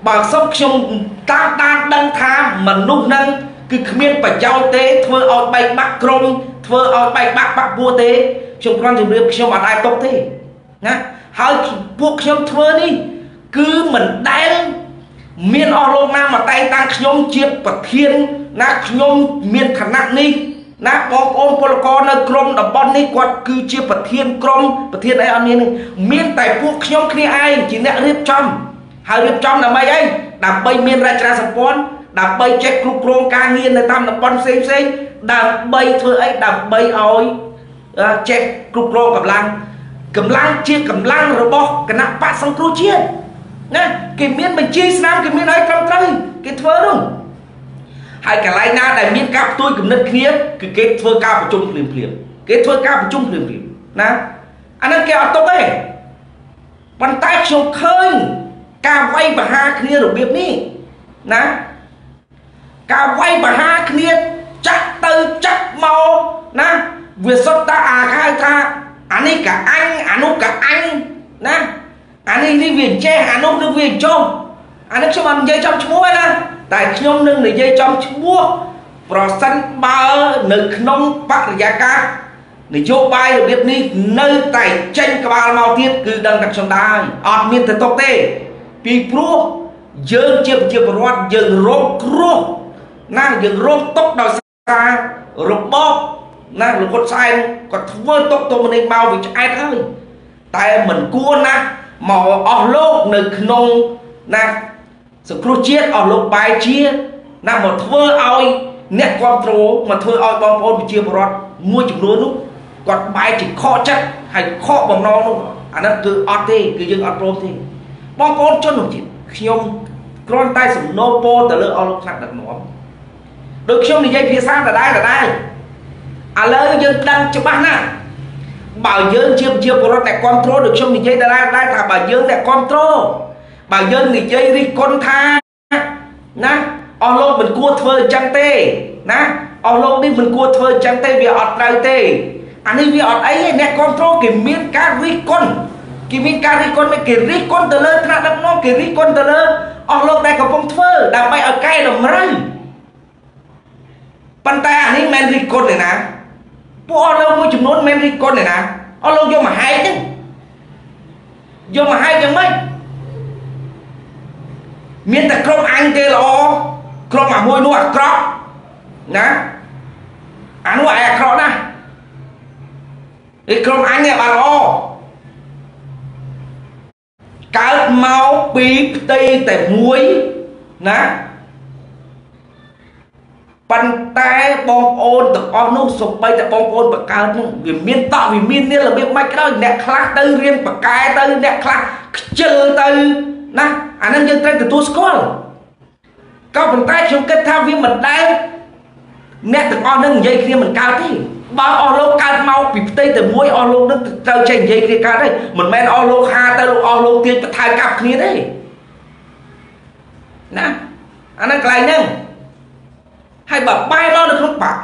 បើសុំខ្ញុំតាមដឹងថាមនុស្សនឹងគឺគ្មានប្រយោជន៍ទេធ្វើឲ្យបែកបាក់ក្រុមធ្វើឲ្យបែកបាក់បាក់ពួរទេខ្ញុំគ្រាន់ជម្រាបខ្ញុំអត់អាចຕົកទេណាហើយពួកខ្ញុំធ្វើនេះគឺមិនដែលមានអស់លោកណាមកតែងតាំងខ្ញុំជាប្រធានណាខ្ញុំមានឋានៈនេះណាបងប្អូនពលករនៅក្រុមតំបន់នេះគាត់គឺជាប្រធានក្រុមប្រធានអីអត់មានតែពួកខ្ញុំគ្នាឯងជាអ្នករៀបចំហើយរៀបចំដើម្បីអីដើម្បីមានរចនាសម្ព័ន្ធដើម្បីចេះគ្រប់គ្រងការងារនៅតាមតំបន់ផ្សេងដើម្បីធ្វើអីដើម្បីឲ្យចេះគ្រប់គ្រងកម្លាំងជាកម្លាំងរបស់គណៈបកសង្គ្រោះជាតិណាគេមានបញ្ជីស្នាមគេមានឲ្យត្រឹមត្រូវគេធ្វើនោះហើយកន្លែងណាដែលមានការផ្ទុយគំនិតគ្នាគឺគេធ្វើការប្រជុំភ្លាមគេធ្វើការប្រជុំភ្លាមណាអានោះគេអត់ទុកទេប៉ុន្តែខ្ញុំឃើញការវាយប្រហារគ្នារបៀបនេះណាការវាយប្រហារគ្នាចាក់ទៅចាក់មកណាវាសុទ្ធតែអាហៅថាអានេះក៏អញអានោះក៏អញណាអានេះវាចេះអានោះនឹងវាចុះអានេះខ្ញុំអត់និយាយចំឈ្មោះទេណាតែខ្ញុំនឹងនិយាយចំឈ្មោះប្រសិនបើនៅក្នុងបរិយាកាសនយោបាយរបៀបនេះនៅតែចេញក្បាលមកទៀតគឺដឹងតែខ្ញុំដែរអត់មានទៅຕົកទេពីព្រោះយើងជាប្រជាពលរដ្ឋយើងរងគ្រោះណាយើងរងຕົកដោយសាររបបណាលោកគាត់សែនគាត់ធ្វើຕົកទៅម្នាក់មកវាឆ្អែតហើយតែមិនគួរណាមកអស់លោកនៅក្នុងណាសង្គ្រោះជាតិអស់លោកបែជាណាមកធ្វើឲ្យអ្នកគ្រប់គ្រងមកធ្វើឲ្យបងប្អូនប្រជាពលរដ្ឋមួយចំនួននោះគាត់បែជាខកចិត្តហើយខកបំណងនោះអានោះគឺអត់ទេគឺយើងអត់ព្រមទេបងប្អូនជនជាតិខ្ញុំគ្រាន់តែសំណូមពរទៅលើអស់លោកថ្នាក់ដឹកនាំដូចខ្ញុំនិយាយភាសាដដែលឥឡូវយើងដឹងច្បាស់ណាស់បើយើងជាប្រជាពលរដ្ឋអ្នកគ្រប់គ្រងដូចខ្ញុំនិយាយដដែលថាបើយើងអ្នកគ្រប់គ្រងបើយើងនិយាយរិះគន់ថាណាអស់លោកមិនគួរធ្វើអញ្ចឹងទេណាអស់លោកនេះមិនគួរធ្វើអញ្ចឹងទេវាអត់ត្រូវទេអានេះវាអត់អីទេអ្នកគ្រប់គ្រងគេមានការរិះគន់គេរិះគន់ទៅលើថ្នាក់ដឹកនាំគេរិះគន់ទៅលើអស់លោកដែលកំពុងធ្វើដើម្បីឲ្យកែតម្រូវប៉ុន្តែអានេះមិនរិះគន់ទេណាពួកអស់លោកមួយចំនួនមិនរិះគន់ទេណាអស់លោកយកមកហែកហ្នឹងយកមកហែកយ៉ាងម៉េចមានតែក្រុមអញទេល្អក្រុមអាមួយនោះអាក្រក់ណាអានោះអាក្រក់ណាស់ឯក្រុមអញនេះបានល្អកើតមកពីផ្ទៃតែមួយណាប៉ុន្តែបងប្អូនទាំងអស់នោះសូម្បីតែបងប្អូនបង្កើតនោះវាមានតក់វាមាននេះរបៀបម៉េចក៏ដោយអ្នកខ្លះទៅរៀនបកកែទៅអ្នកខ្លះខ្ជិលទៅណាអានឹងយើងត្រូវទទួលស្គាល់ក៏ប៉ុន្តែខ្ញុំគិតថាវាមិនដែលអ្នកទាំងអស់នឹងនិយាយគ្នាមិនកើតទេបើអស់លោកកើតមកពីផ្ទៃតែមួយអស់លោកនឹងត្រូវចេះនិយាយគ្នាកើតទេមិនមែនអស់លោកហាទៅលោកអស់លោកទៀតបន្ថែមកាប់គ្នាទេណាអានឹងកន្លែងហ្នឹងហើយបើបែរមកនៅក្នុងបក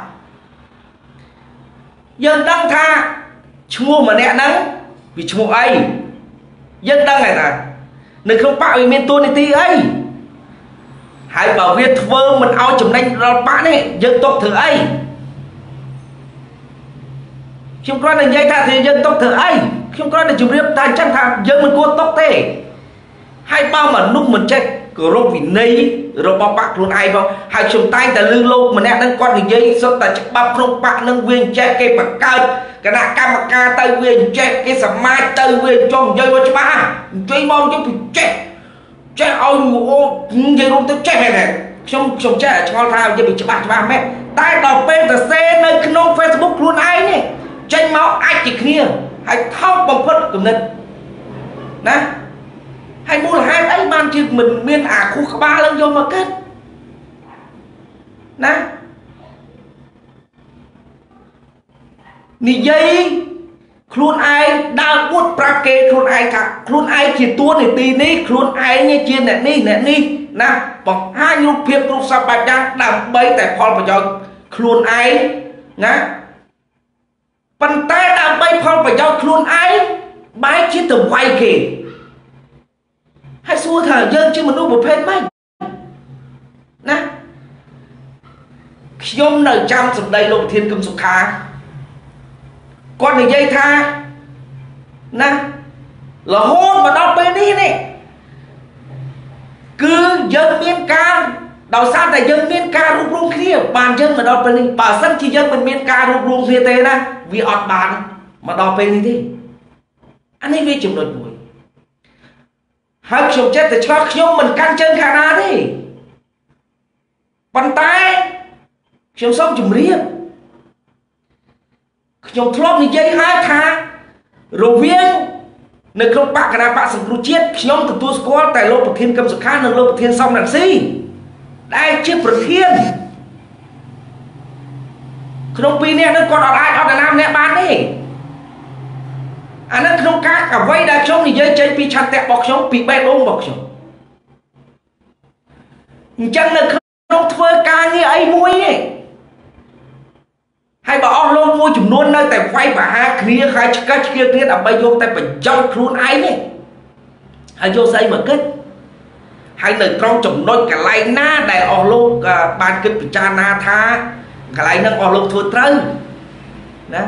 យើងដឹងថាឈ្មោះម្នាក់ហ្នឹងវាឈ្មោះអីយើងដឹងហើយណានៅក្នុងបកវាមានតួនាទីអីហើយបើវាធ្វើមិនឲ្យចំណេញដល់បកនេះយើងຕົកធ្វើអីខ្ញុំគ្រាន់តែនិយាយថាយើងຕົកធ្វើអីខ្ញុំគ្រាន់តែជម្រាបថាអញ្ចឹងថាយើងមិនគួរຕົកទេហើយបើមនុស្សមិនចេះគោរពវិន័យរបស់បកខ្លួនឯងផងហើយខ្ញុំតែងតែលើលោកម្នាក់ហ្នឹងគាត់និយាយសុទ្ធតែច្បាប់ក្នុងបកហ្នឹងវាចេះគេបង្កើតគណៈកម្មការទៅវាចេះគេសមាជទៅវាចុះនិយាយមកច្បាស់និយាយមកយើងចេះឲ្យនិយាយរួមទៅចេះមែនខ្ញុំចេះឆ្ងល់ថានិយាយពីច្បាស់មែនតែដល់ពេលទៅសេនៅក្នុង Facebook ខ្លួនឯងនេះចេញមកអាចជាគ្នាហើយថោកបំផុតគំនិតណាហើយមូលហេតុអីបានជាមិនមានអាខុសក្បាលឡើងយកមកគិតណានិយាយខ្លួនឯងដើរអួតប្រាប់គេខ្លួនឯងថាខ្លួនឯងជាតួនាទីនេះខ្លួនឯងជាអ្នកនេះណាបង្ហាញរូបភាពរូបស័ព្ទបែបយ៉ាងដើម្បីតែផលប្រយោជន៍ខ្លួនឯងណាប៉ុន្តែដើម្បីផលប្រយោជន៍ខ្លួនឯងបែរជាទៅវាយគេហហើយសួរថាយើងជាមនុស្សប្រភេទម៉េចណាខ្ញុំនៅចាំសម្ដីលោកប្រធានគឹមសុខាគាត់និយាយថាណារហូតមកដល់ពេលនេះនេះគឺយើងមានការដោយសារតែយើងមានការរួបរวมគ្នាបានយើងមកដល់ពេលនេះបើសិនជាយើងមិនមានការរួបរวมគ្នាទេណាវាអត់បានមកដល់ពេលនេះទេអានេះវាចំណុចមួយហើយខ្ញុំចិត្តតែឆ្លោះខ្ញុំមិនកាន់ជើងខាងណាទេប៉ុន្តែខ្ញុំសូមជម្រាបខ្ញុំធ្លាប់និយាយហើយថារវាងនៅក្នុងបកគណៈបកសង្គ្រោះជាតិខ្ញុំទទួលស្គាល់តែលោកប្រធានគឹមសុខានិងលោកប្រធានសំរងស៊ីដែលជាប្រធានក្នុងពីរនាក់នោះគាត់អត់អាចអត់ណាម្នាក់បានទេអានឹងក្នុងការអ្វីដែលខ្ញុំនិយាយចេញពីឆន្ទៈរបស់ខ្ញុំពីបេះដូងរបស់ខ្ញុំអញ្ចឹងនៅក្នុងធ្វើការងារអីមួយទេហើយបើអស់លោកមួយចំនួននៅតែវាយប្រហារគ្នាហើយឆ្កឹះឆ្កៀលគ្នាដើម្បីយកតែប្រយោជន៍ខ្លួនឯងទេហើយយកស្អីមកគិតហើយនៅត្រង់ចំណុចកន្លែងណាដែលអស់លោកបានគិតពិចារណាថាកន្លែងហ្នឹងអស់លោកធ្វើត្រូវណា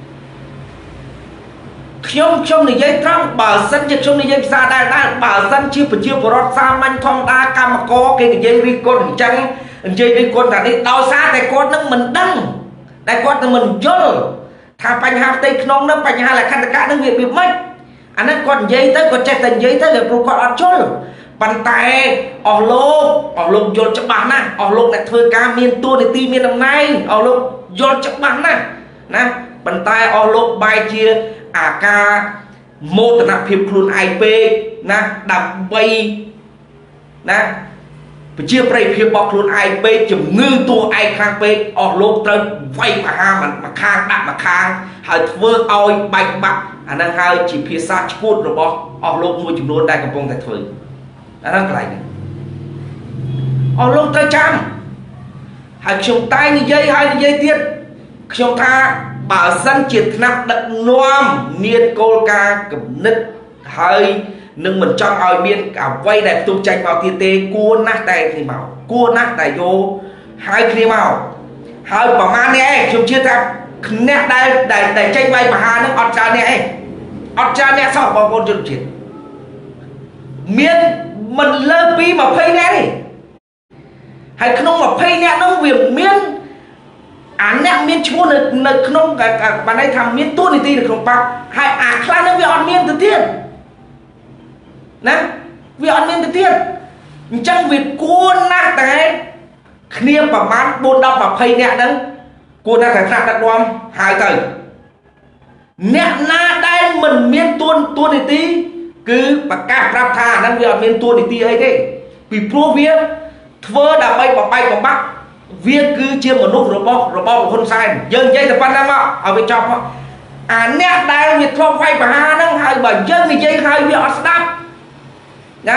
ខ្ញុំនិយាយត្រង់បើសិនជាខ្ញុំនិយាយភាសាដែរបើសិនជាប្រជាពលរដ្ឋសាមញ្ញធម្មតាកម្មករគេនិយាយរិះគន់អញ្ចឹងនិយាយរិះគន់ថានេះដោយសារតែគាត់នឹងមិនដឹងតែគាត់នឹងមិនយល់ថាបញ្ហាផ្ទៃក្នុងនោះបញ្ហាលក្ខន្តិកៈនឹងវាម៉េចអានេះគាត់និយាយទៅគាត់ចេះតែនិយាយទៅព្រោះគាត់អត់យល់ប៉ុន្តែអស់លោកយល់ច្បាស់ណាស់អស់លោកអ្នកធ្វើការមានតួនាទីមានតំណែងអស់លោកយល់ច្បាស់ណាស់ណាប៉ុន្តែអស់លោកបែរជាអាការមោទនភាពខ្លួនឯងពេកណាដើម្បីណាប្រជាប្រិយភាពរបស់ខ្លួនឯងពេកជំងឺតួឯងខ្លាំងពេកអស់លោកត្រូវវាយប្រហារមកខាងដាក់មកខាងហើយធ្វើឲ្យបែកបាក់អាហ្នឹងហើយជាភាសាឈួតរបស់អស់លោកមួយចំនួនដែលកំពុងតែធ្វើអាហ្នឹងកន្លែងហ្នឹងអស់លោកត្រូវចាំហើយខ្ញុំតែនិយាយហើយនិយាយទៀតខ្ញុំថាបើសិនជាថ្នាក់ដឹកនាំមានគោលការណ៍គំនិតហើយនឹងមិនចង់ឲ្យមានអ្វីដែលផ្ទុះចេញមកទៀតទេគួរណាស់តែគ្នាមកគួរណាស់តែយកហើយគ្នាមកហើយប្រហែលនេះឯងខ្ញុំជឿថាអ្នកដែលចេញវាយប្រហារនឹងអត់ច្រើនអ្នកឯងអត់ច្រើនអ្នកសោះបងប្អូនជនជាតិមានមិនលើសពី20នាក់ទេហើយក្នុង20នាក់នោះវាមានអាអ្នកមានឈ្មោះនៅក្នុងបានន័យថាមានតួនាទីនៅក្នុងបកហើយអាខ្លះនោះវាអត់មានទៅទៀតណាវាអត់មានទៅទៀតអញ្ចឹងវាគួរណាស់តែគ្នាប្រមាណ4 10 20នាក់ហ្នឹងគួរណាស់តែថ្នាក់ដឹកនាំហើយទៅអ្នកណាដែលមិនមានតួនាទីគឺប្រកាសប្រាប់ថាអាហ្នឹងវាអត់មានតួនាទីអីទេពីព្រោះវាធ្វើដើម្បីបំបែកបំបាក់វាគឺជាមនុស្សរបស់ហ៊ុនសែនយើងនិយាយតែប៉ុណ្ណឹងមកឲ្យវាចប់មកអាអ្នកដែលវាធ្លាប់វាយប្រហារហ្នឹងហើយបើយើងនិយាយហើយវាអត់ស្ដាប់ណា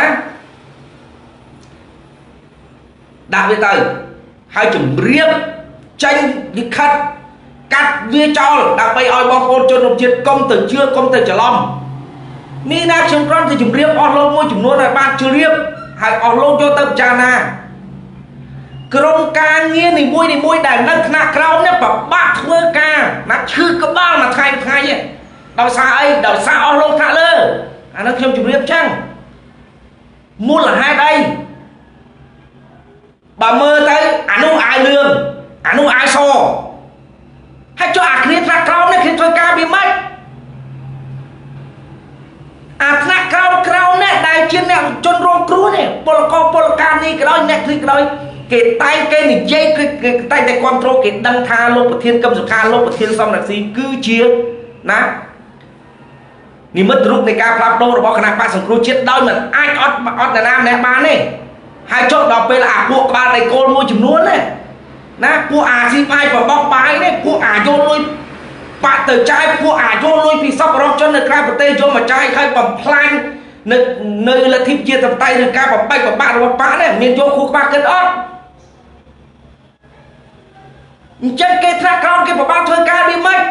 ដាក់វាទៅហើយជម្រាបចេញលិខិតកាត់វាចោលដើម្បីឲ្យបងប្អូនជនរួមជាតិកុំទៅជឿកុំទៅច្រឡំនេះណាខ្ញុំគ្រាន់តែជម្រាបអស់លោកមួយចំនួនឲ្យបានជ្រាបហើយអស់លោកយកទៅពិចារណាក្រុមការងារនីមួយដែលនៅថ្នាក់ក្រោមនេះប្របាក់ធ្វើការណាឈឺក្បាលមួយថ្ងៃទេដោយសារអីដោយសារអស់លោកថ្នាក់លើអានោះខ្ញុំជម្រាបចឹងមូលហេតុអីបើមើលទៅអានោះអាយលឿងអានោះអាយសហើយចុះអាគ្នាថ្នាក់ក្រោមនេះគ្នាធ្វើការវាម៉េចអាថ្នាក់ក្រោមនេះដែលជាអ្នកជនរងគ្រោះនេះពលការនេះក៏ដោយអ្នកធ្វើក៏ដោយគេតែងគេនិយាយគេតែងតែគ្រប់គ្រងគេដឹងថាលោកប្រធានគឹមសុខាលោកប្រធានសំរងស៊ីគឺជាណានិមិត្តរូបនៃការផ្លាស់ប្ដូររបស់គណៈបកសង្គ្រោះជាតិដោយមិនអាចអត់ណាម្នាក់បានទេហើយចុះដល់ពេលអាពួកក្បាលដៃគោលមួយចំនួនណាពួកអាស៊ីបាយបបោកបាយនេះពួកអាយកលុយបាក់ទៅចាយពួកអាយកលុយពីសពរកជននៅក្រៅប្រទេសយកមកចាយហើយបំផ្លាញនៅលទ្ធិជាតិតបតៃឬការបំបែកបំបាក់របស់បាក់នេះមានយកខួរក្បាលគិតអត់អញ្ចឹងគេថ្នាក់ក្រោមគេប្របាក់ធ្វើការវាម៉េច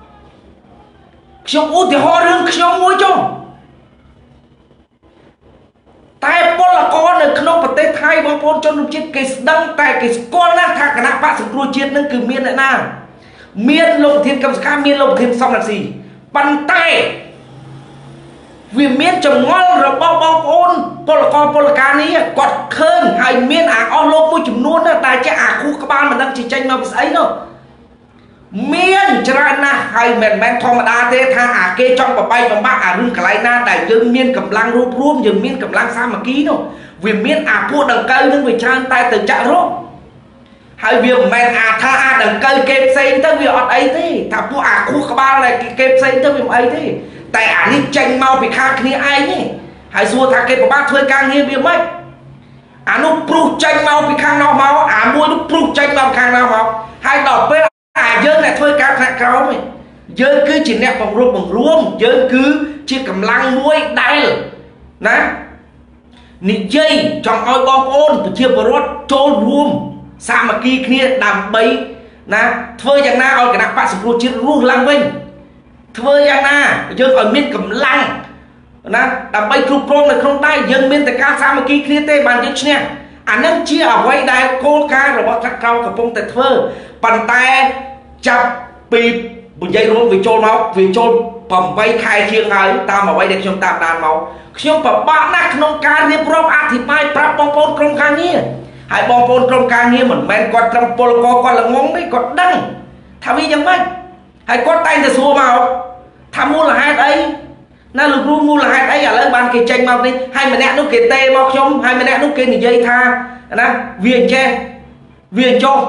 ខ្ញុំឧទាហរណ៍រឿងខ្ញុំមួយចុះតែពលករនៅក្នុងប្រទេសថៃបងប្អូនជនរួមជាតិគេស្ដឹងតែគេស្គាល់ណាស់ថាគណៈបក្សសង្គ្រោះជាតិនឹងគឺមានអ្នកណាមានលោកធានកម្មសខាមានលោកធានសំរងស៊ីប៉ុន្តែវាមានចម្ងល់របស់បងប្អូនពលករពលការនេះគាត់ឃើញហើយមានអាអស់លោកមួយចំនួនតែជាអាខួរក្បាលមិនដឹងជាចេញមកពីស្អីនោះមានច្រើនណាស់ហើយមិនមែនធម្មតាទេថាអាគេចង់បបែកបំបាក់អារឿងកន្លែងណាដែលយើងមានកម្លាំងរួបរวมយើងមានកម្លាំងសាមគ្គីនោះវាមានអាពួកដង្កូវនឹងវាច្រើនតែទៅចាក់រោគហើយវាមិនមែនអាថាអាដង្កូវគេផ្សេងទៅវាអត់អីទេថាពួកអាខួរក្បាលដែលគេផ្សេងទៅវាមិនអីទេតែអានេះចេញមកពីខាងគ្នាឯងទេហើយសួរថាគេពិបាកធ្វើការងារវាមិនអានោះព្រុសចេញមកពីខាងនោះមកអាមួយនោះព្រុសចេញមកខាងនោះមកហើយដល់ពេលអាយើងដែលធ្វើការថ្នាក់ក្រោមយើងគឺជាអ្នកបង្រួបបង្រួមយើងគឺជាកម្លាំងមួយដែលណានិយាយចង់ឲ្យបងប្អូនប្រជាពលរដ្ឋចូលរួមសាមគ្គីគ្នាដើម្បីណាធ្វើយ៉ាងណាឲ្យគណៈបក្សសង្គ្រោះជាតិរស់ឡើងវិញធ្វើយ៉ាងណាយើងឲ្យមានកម្លាំងណាដើម្បីគ្រប់គ្រងនៅក្នុងដៃយើងមានតែការសាមគ្គីគ្នាទេបានយើងឈ្នះអានឹងជាអ្វីដែលគោលការណ៍របស់ថ្នាក់ក្រោមកំពុងតែធ្វើប៉ុន្តែចាប់ពីនិយាយរួមវាចូលមកវាចូល8ខែជាងហើយតាមអ្វីដែលខ្ញុំតាមដានមកខ្ញុំពិបាកណាស់ក្នុងការរៀបរាប់អធិប្បាយប្រាប់បងប្អូនក្រុមការងារហើយបងប្អូនក្រុមការងារមិនមែនគាត់ត្រឹមពលករគាត់ល្ងងទេគាត់ដឹងថាវាយ៉ាងម៉េចហើយគាត់តែងតែសួរមកថាមូលហេតុអីណាលោកគ្រូមូលហេតុអីឥឡូវបានគេចេញមកនេះហើយម្នាក់នោះគេទេមកខ្ញុំហើយម្នាក់នោះគេនិយាយថាណាវាអញ្ចេះវាអញ្ចោះ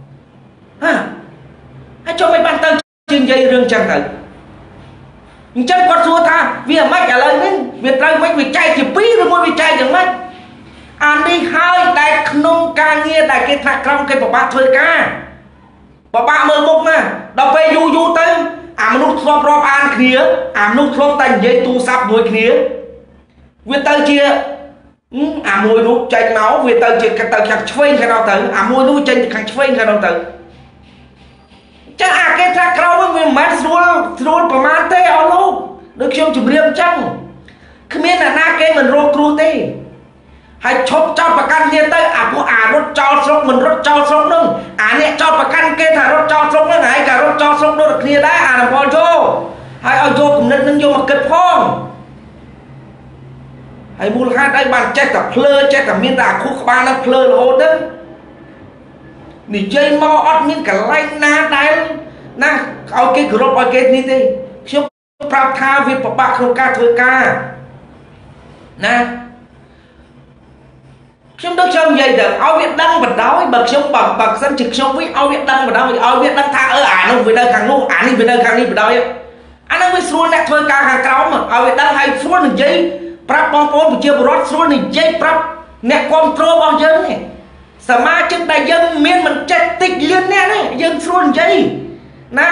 ហើយចុះមិនបានទៅជានិយាយរឿងចឹងទៅអញ្ចឹងគាត់សួរថាវាមិនឥឡូវនេះវាត្រូវមិនវាចែកជា2ឬមួយវាចែកយ៉ាងម៉េចអានេះហើយដែលក្នុងការងារដែលគេថ្នាក់ក្រោមគេពិបាកធ្វើការពិបាកមើលមុខណាដល់ពេលយូរទៅអាមនុស្សធ្លាប់រាប់អានគ្នាអាមនុស្សធ្លាប់តែនិយាយទូរស័ព្ទមួយគ្នាវាទៅជាអាមួយនោះចេញមកវាទៅជាទៅខាងឆ្វេងខាងនោះទៅអាមួយនោះចេញទៅខាងឆ្វេងខាងនោះទៅចាអាគេថ្នាក់ក្រោមវាមិនមែនស្រួលប្រមាណទេអស់លោកដូចខ្ញុំជម្រាបអញ្ចឹងគ្មានអ្នកណាគេមិនរកគ្រោះទេហើយឈប់ចោតប្រកាន់ទៀតទៅអាពួកអារត់ចោលស្រុកមិនរត់ចោលស្រុកនឹងអានេះចោតប្រកាន់គេថារត់ចោលស្រុកនឹងហើយក៏រត់ចោលស្រុកដូចគ្នាដែរអានពលយោហើយឲ្យយកគំនិតនឹងយកមកគិតផងហើយមូលហេតុអីបានចេះតែភ្លើចេះតែមានតែអាខួរក្បាលនឹងភ្លើរហូតទៅនិយាយមកអត់មានកន្លែងណាដែលណាឲ្យគេគោរពឲ្យគេនេះទេខ្ញុំប្រាប់ថាវាពិបាកក្នុងការធ្វើការណាខ្ញុំដូចខ្ញុំនិយាយទៅឲ្យវាដឹងបណ្ដោយបើខ្ញុំបើសិនជាខ្ញុំវិញឲ្យវាដឹងបណ្ដោយឲ្យវាដឹងថាអានោះវានៅខាងនោះអានេះវានៅខាងនេះបណ្ដោយអានោះវាស្រួលអ្នកធ្វើការខាងក្រោមឲ្យវាដឹងហើយស្រួលនិយាយប្រាប់បងប្អូនប្រជាពលរដ្ឋស្រួលនិយាយប្រាប់អ្នកគ្រប់គ្រងរបស់យើងនេះសមាជិកដែលយើងមានមិនចេះតិចលៀនអ្នកនេះយើងស្រួលនិយាយណា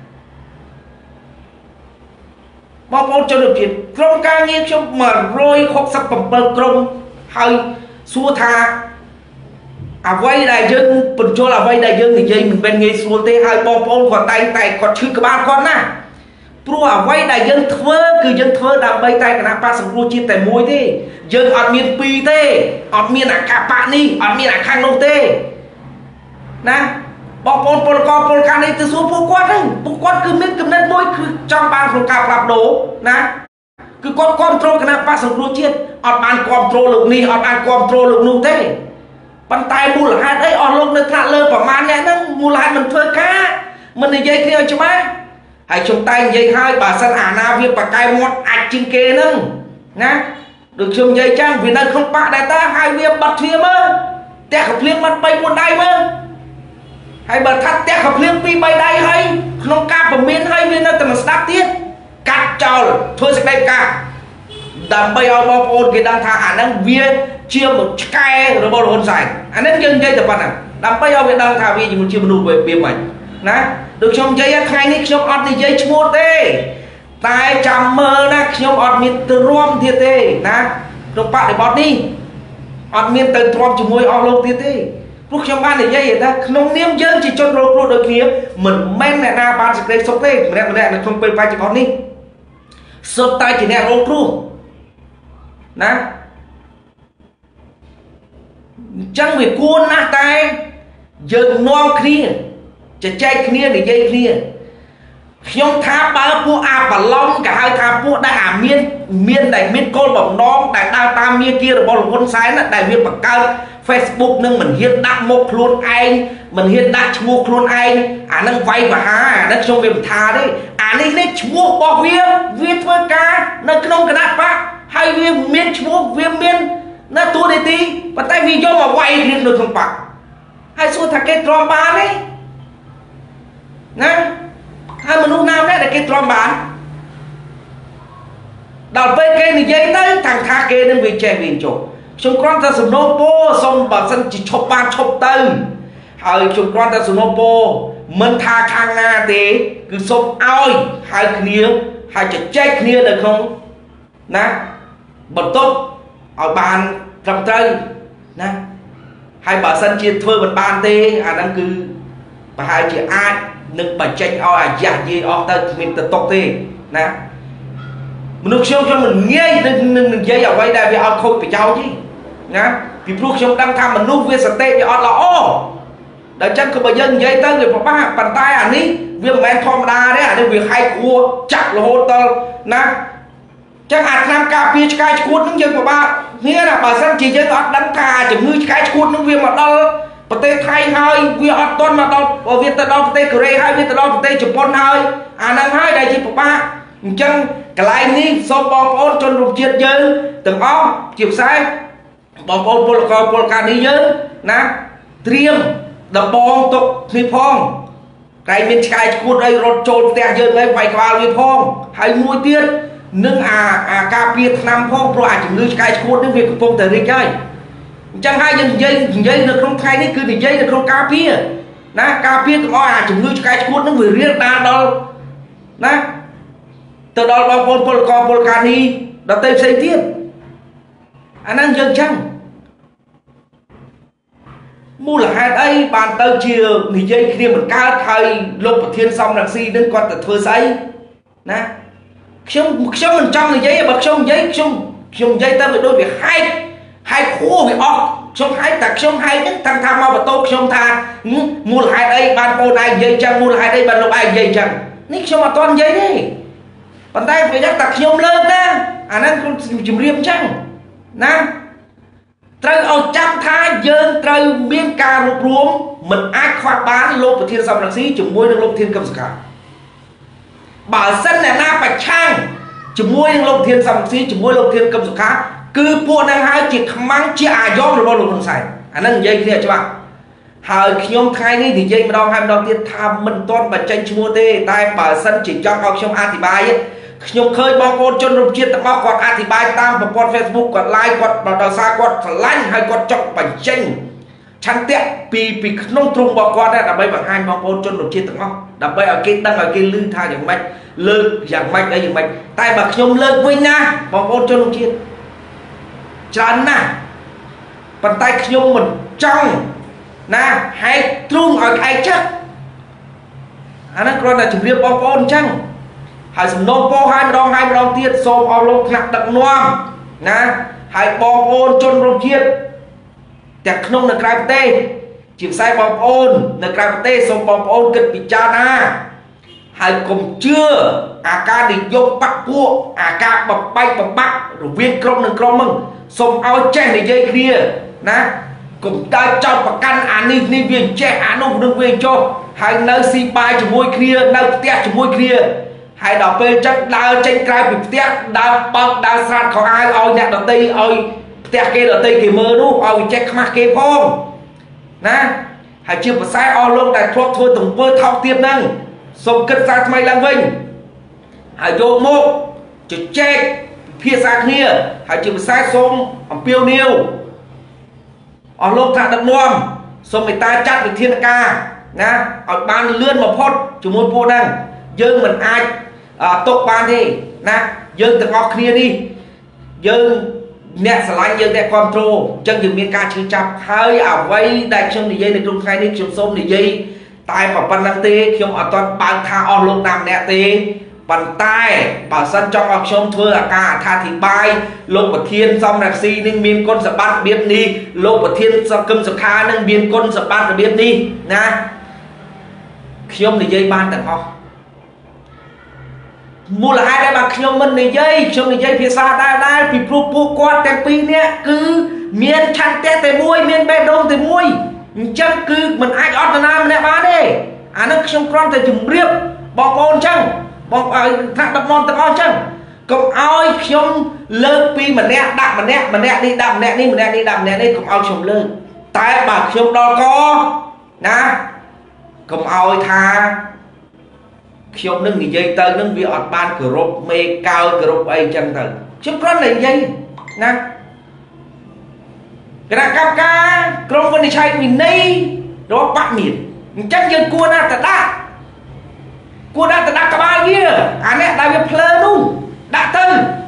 បងប្អូនជនជាតិក្រុមការងារខ្ញុំ167ក្រុមហើយសួរថាអ្វីដែលយើងបញ្ចូលអ្វីដែលយើងនិយាយមិនមែនងាយស្រួលទេហើយបងប្អូនគាត់តែងតែគាត់ឈឺក្បាលគាត់ណាព្រោះអ្វីដែលយើងធ្វើគឺយើងធ្វើដើម្បីតែគណៈបក្សសង្គ្រោះជាតិតែមួយទេយើងអត់មាន2ទេអត់មានអាកាបៈនេះអត់មានអាខាងនោះទេណាបងប្អូនពលករពលការនេះទៅសួរពួកគាត់ហ្នឹងពួកគាត់គឺមានគំនិតមួយគឺចង់បានក្នុងការផ្លាស់ប្ដូរណាគឺគាត់គ្រប់គ្រងគណៈបក្សសង្គ្រោះជាតិអត់បានគ្រប់គ្រងលោកនេះអត់បានគ្រប់គ្រងលោកនោះទេប៉ុន្តែមូលហេតុអីអស់លោកនៅថ្នាក់លើប្រមាណអ្នកហ្នឹងមូលហេតុមិនធ្វើការមិននិយាយគ្នាឲ្យច្បាស់ហើយខ្ញុំតែនិយាយឲ្យបើសិនអាណាវាបកកែមាត់អាចជាងគេហ្នឹងណាដូចខ្ញុំនិយាយចឹងវានៅក្នុងបាក់ដែរតើហើយវាបាត់ទ្វារមើលតែកភ្លៀងបាត់3 4ដៃមើលហើយបើថាតែកភ្លៀង2 3ដៃហើយក្នុងការពមៀនហើយវានៅតែមិនស្ដាប់ទៀតកាត់ចោលធ្វើសេចក្តីប្រកាសដើម្បីឲ្យបងប្អូនគេដឹងថាអាហ្នឹងវាជាmộtឆ្កែរបស់ហ៊ុនសែនអាហ្នឹងយើងនិយាយតែប៉ុណ្ណាដើម្បីឲ្យវាដឹងថាវាជាមនុស្សវាមិនណាដូចខ្ញុំនិយាយថ្ងៃនេះខ្ញុំអត់និយាយឈ្មោះទេតែចាំមើលណាខ្ញុំអត់មានទៅរួមទៀតទេណាក្នុងបរិបទនេះអត់មានទៅទ្រាំជាមួយអស់លោកទៀតទេព្រោះខ្ញុំបាននិយាយថាក្នុងនាមយើងជាជនរងគ្រោះដូចគ្នាមិនមែនអ្នកណាបានសេចក្តីសុខទេម្នាក់នៅក្នុងពេលបច្ចុប្បន្ននេះសុទ្ធតែជាអ្នករងគ្រោះណា chẳng vì cuốn nát tay dừng non kia chạy chạy kia để dây kia không tha ba phu a bà long cả hai tha phu đã miên đại miên côn bỏng non đại đa tam miên kia rồi bọn con sái là đại miên bậc cao Facebook nâng mình hiện đặt một luôn anh mình hiện đặt mua luôn anh nâng vay và há đất trong việc thà đấy này lấy mua bỏ viên với cá nó không cái đắt bác hay viên miên mua viên miên nó tu để tí và tại vì do mà quay riêng được không bác hay số thằng cái tròn bán đấy nè hai mình lúc nào đấy là cái tròn bán đào về cái này dây tới thằng tha kê đến vì trẻ viên chỗ chúng con ta sử nô bố xong bà sân chỉ chọc bàn chọc tưហើយchúng con ta sử nô bố mình tha khang nga thế cứ xong oi hai kia hai chật chết kia được không nè bật tốt ở bàn trầm trây nè hai bà sân chia thơ bật bàn tê đang cứ bà hai chị ai nâng bà tranh oi giả gì oi ta mình tự tốt tê nè mình được xong cho mình nghe nâng dây ở quay đây vì oi khôi phải cháu chứ nè vì lúc chúng đang tham mình lúc viên sạch tê thì oi là ô đã chân của bà dân dây tới người bà bàn tay ní việc men thom đa đấy nên việc hai cua chặt là hôn tơ nè chắc tham cà phê cái cuốn những dân của ba nghĩa là bà sân chỉ dân ọt đánh thà chỉ ngư cái cuốn những viên mà đo bà tê thay hơi viên ọt tôn mà đo ở viên tờ đo bà tê kre hai viên tờ đo bà tê chụp con hơi năng hai đây chỉ của ba chân cái lại ní xong bóng ôn cho rụt chiết dân từng ó chiều sai bóng ôn bồ ca đi dân nè triêm đập bóng tục ni phong cái bên trái cuốn đây rốt trôn tè dân đây vài vào ni phong hay mũi tiết nâng cà phê nam phong pro chừng như cái cuốn đến việc của phong thời đi chơi chẳng hai dân dây được không thay đấy cứ để dây được không cà phê nè cà phê cũng chừng như cái cuốn nó vừa riêng ta đâu nè từ đó bóng bồ ca đi đó tên xây tiết đang dân chăng mua là hai đây bàn tơ chiều thì dây kia mình cao thầy lục thiên xong là si đến con thưa xây nè không mình trong thì giấy bật xong giấy xong dây ta bị đôi việc hai khổ bị ọc xong hai tạc xong hai những thằng tham mau và tốt xong tha mua là hai đây bàn cô này dây chăng mua là hai đây bàn lục ai dây chăng nít xong mà toàn giấy đi bàn tay phải nhắc tạc xong lên nè đang con chùm riêng chăng nè trời ở trăm tha dân trời miên ca rụp ruộng mình ai khoa bán lô của thiên xong là xí chùm môi lô thiên cầm cả bà sân này na phải trang chùm môi lô thiên xong là xí chùm môi lô thiên cầm cả cứ buồn đang hai chỉ mang chia gió rồi bao lô mình xài đang dây kia cho bạn hồi nhóm thay đi thì dây mà đo hai đo tiên tham mình toàn bà tranh chùm môi tê tai bà sân chỉ cho học trong a thì bài ấy nhung khơi bao con chân rụp chiết tao bao quạt thì bài tam và con Facebook quạt like quạt bảo đào xa quạt lanh hay quạt chọc bánh chanh chăn tẹt vì nông trung bao con là bây bằng hai bao con chân rụp chiết tao bao đập bây ở kia đang ở kia lư thaอย่างmạch lư dạng mạch đây dạng mạch tai bạc nhung lơ quên nha bao con chân rụp chiết chán nè bàn tay nhung mình trong nè hay trung ở ai chắc nó còn là chụp riêng bao con chăng hãy dùng nông po hai mươi đong tiết xôm ao lô khạc đặc noam nè hãy bom ôn chôn rồng chiết tẹt nông là cài tê chìm sai bom ôn là cài tê xôm bom ôn kịch bị cha na hãy cùng chưa ca định dùng bắt cua ca bập bay bập bắt rồi viên crom nâng crom mừng xôm ao chen để dây kia nè cùng ta cho bậc căn ni viên che nông đừng viên cho hãy nơi si bài cho môi kia nơi tẹt cho môi kia hai đọc về chắc đào tranh cài bị tẹt đào bọc đào sạt có ai oi nhặt đầu tây oi tẹt kia đầu tây kì mơ đúng oi check mặt kê phong nè hãy chưa có sai oi luôn tại thuốc thôi tổng vơ thọc tiếp nâng xong cất ra thay lang vinh hãy vô một cho check phía xa kia hãy chưa có sai xong piêu niêu oi luôn thả đập nuông xong người ta chắc được thiên ca nè oi ban lươn mà phốt chủ môn vô năng dương mình ai tục ban đi nè dương từng ngọc kia đi dương nè sờ lạnh dương nè control chân dương miên ca chưa chập hơi ở vây đại trong thì dây này trong khai đi trong sông thì dây tai mà pan năng tê khi ở toàn ban tha on luôn nằm nè tê ប៉ុន្តែបើសិនចង់ឲ្យខ្ញុំធ្វើអាការអត្ថាធិប្បាយលោកប្រធានសំរងស៊ីនឹងមានគុណសម្បត្តិរបៀបនេះលោកប្រធានសង្គមសុខានឹងមានគុណសម្បត្តិរបៀបនេះណាខ្ញុំនិយាយបានទាំងអស់មូលហេតុដែលបើខ្ញុំមិននិយាយខ្ញុំនិយាយភាសាដែរពីព្រោះពួកគាត់ទាំងពីរនេះគឺមានឆន្ទៈតែមួយមានបេះដូងតែមួយអញ្ចឹងគឺមិនអាចអត់ណាម្នាក់បានទេអានឹងខ្ញុំគ្រាន់តែជម្រាបបងប្អូនអញ្ចឹងបងឲ្យថាដឹកនាំទាំងអស់អញ្ចឹងកុំឲ្យខ្ញុំលើកពីម្នាក់ដាក់ម្នាក់នេះដាក់ម្នាក់នេះម្នាក់នេះដាក់ម្នាក់នេះកុំឲ្យខ្ញុំលើកតែបើខ្ញុំដល់កណាកុំឲ្យថាខ្ញុំនឹងនិយាយទៅនឹងវាអត់បានគោរពមេកោគោរពអីចឹងទៅខ្ញុំគ្រាន់តែនិយាយណាគណៈកម្មការក្រមវិនិច្ឆ័យវិន័យរបស់បាក់មានអញ្ចឹងយើងគួរណាស់ទៅដាក់ក្បាលវាអានេះដែលវាភ្លើនោះដាក់ទៅ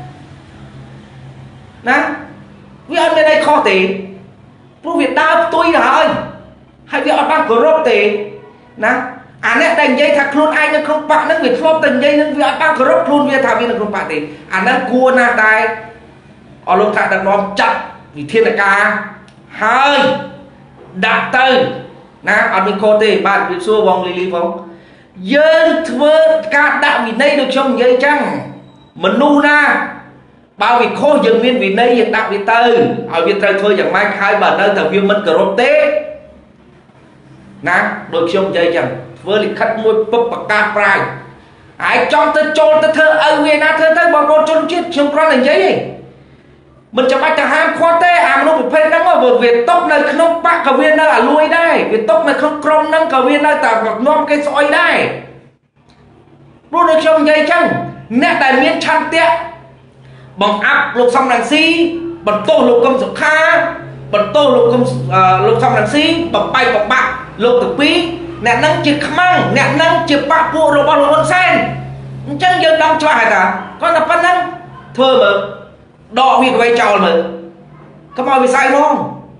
ណាវាអត់មានអីខុសទេព្រោះវាដើរផ្ទុយទៅហើយវាអត់បានគោរពទេណាអានេះដែលនិយាយថាខ្លួនឯងនៅក្នុងបកហ្នឹងវាធ្លាប់តែនិយាយនឹងវាអត់បានគោរពខ្លួនវាថាវានៅក្នុងបកទេអាហ្នឹងគួរណាស់តែអរលោកថាដឹកនាំចាត់វិធានការហើយដាក់ទៅណាអត់មានខុសទេបាទវាសួរបងលីលីផងយើងធ្វើការដាក់វិន័យដូចខ្ញុំនិយាយចឹងមនុស្សណាបើវាខុសយើងមានវិន័យយើងដាក់វាទៅឲ្យវាត្រូវធ្វើយ៉ាងម៉េចហើយបើនៅតែវាមិនគោរពទេណាដូចខ្ញុំនិយាយចឹងធ្វើលិខិតមួយពុបប្រកាសប្រាយហើយចង់ទៅចូលទៅធ្វើឲ្យវាណាធ្វើទៅបងប្អូនជនជាតិខ្ញុំគ្រាន់តែនិយាយទេមិនចាំបាច់ទៅហាមឃាត់ទេអាមនុស្សប្រភេទហ្នឹងវាຕົកនៅក្នុងបកក៏វានៅអាលួយដែរវាຕົកនៅក្នុងក្រុមហ្នឹងក៏វានៅតែនាំគេស្អុយដែរព្រោះដូចខ្ញុំនិយាយចឹងអ្នកដែលមានឆន្ទៈបង្អាប់លោកសំរងស៊ីបន្ទោសលោកកឹមសុខាបន្ទោសលោកសំរងស៊ីបំបែកបំបាក់លោកទាំងពីរអ្នកហ្នឹងជាខ្មាំងអ្នកហ្នឹងជាបកពួករបស់លោកហ៊ុនសែនអញ្ចឹងយើងដឹងច្បាស់ហើយតាគាត់តែប៉ុណ្្នឹងធ្វើមើលដកវាកវៃចោលមើលកុំឲ្យវាសៅហ្មង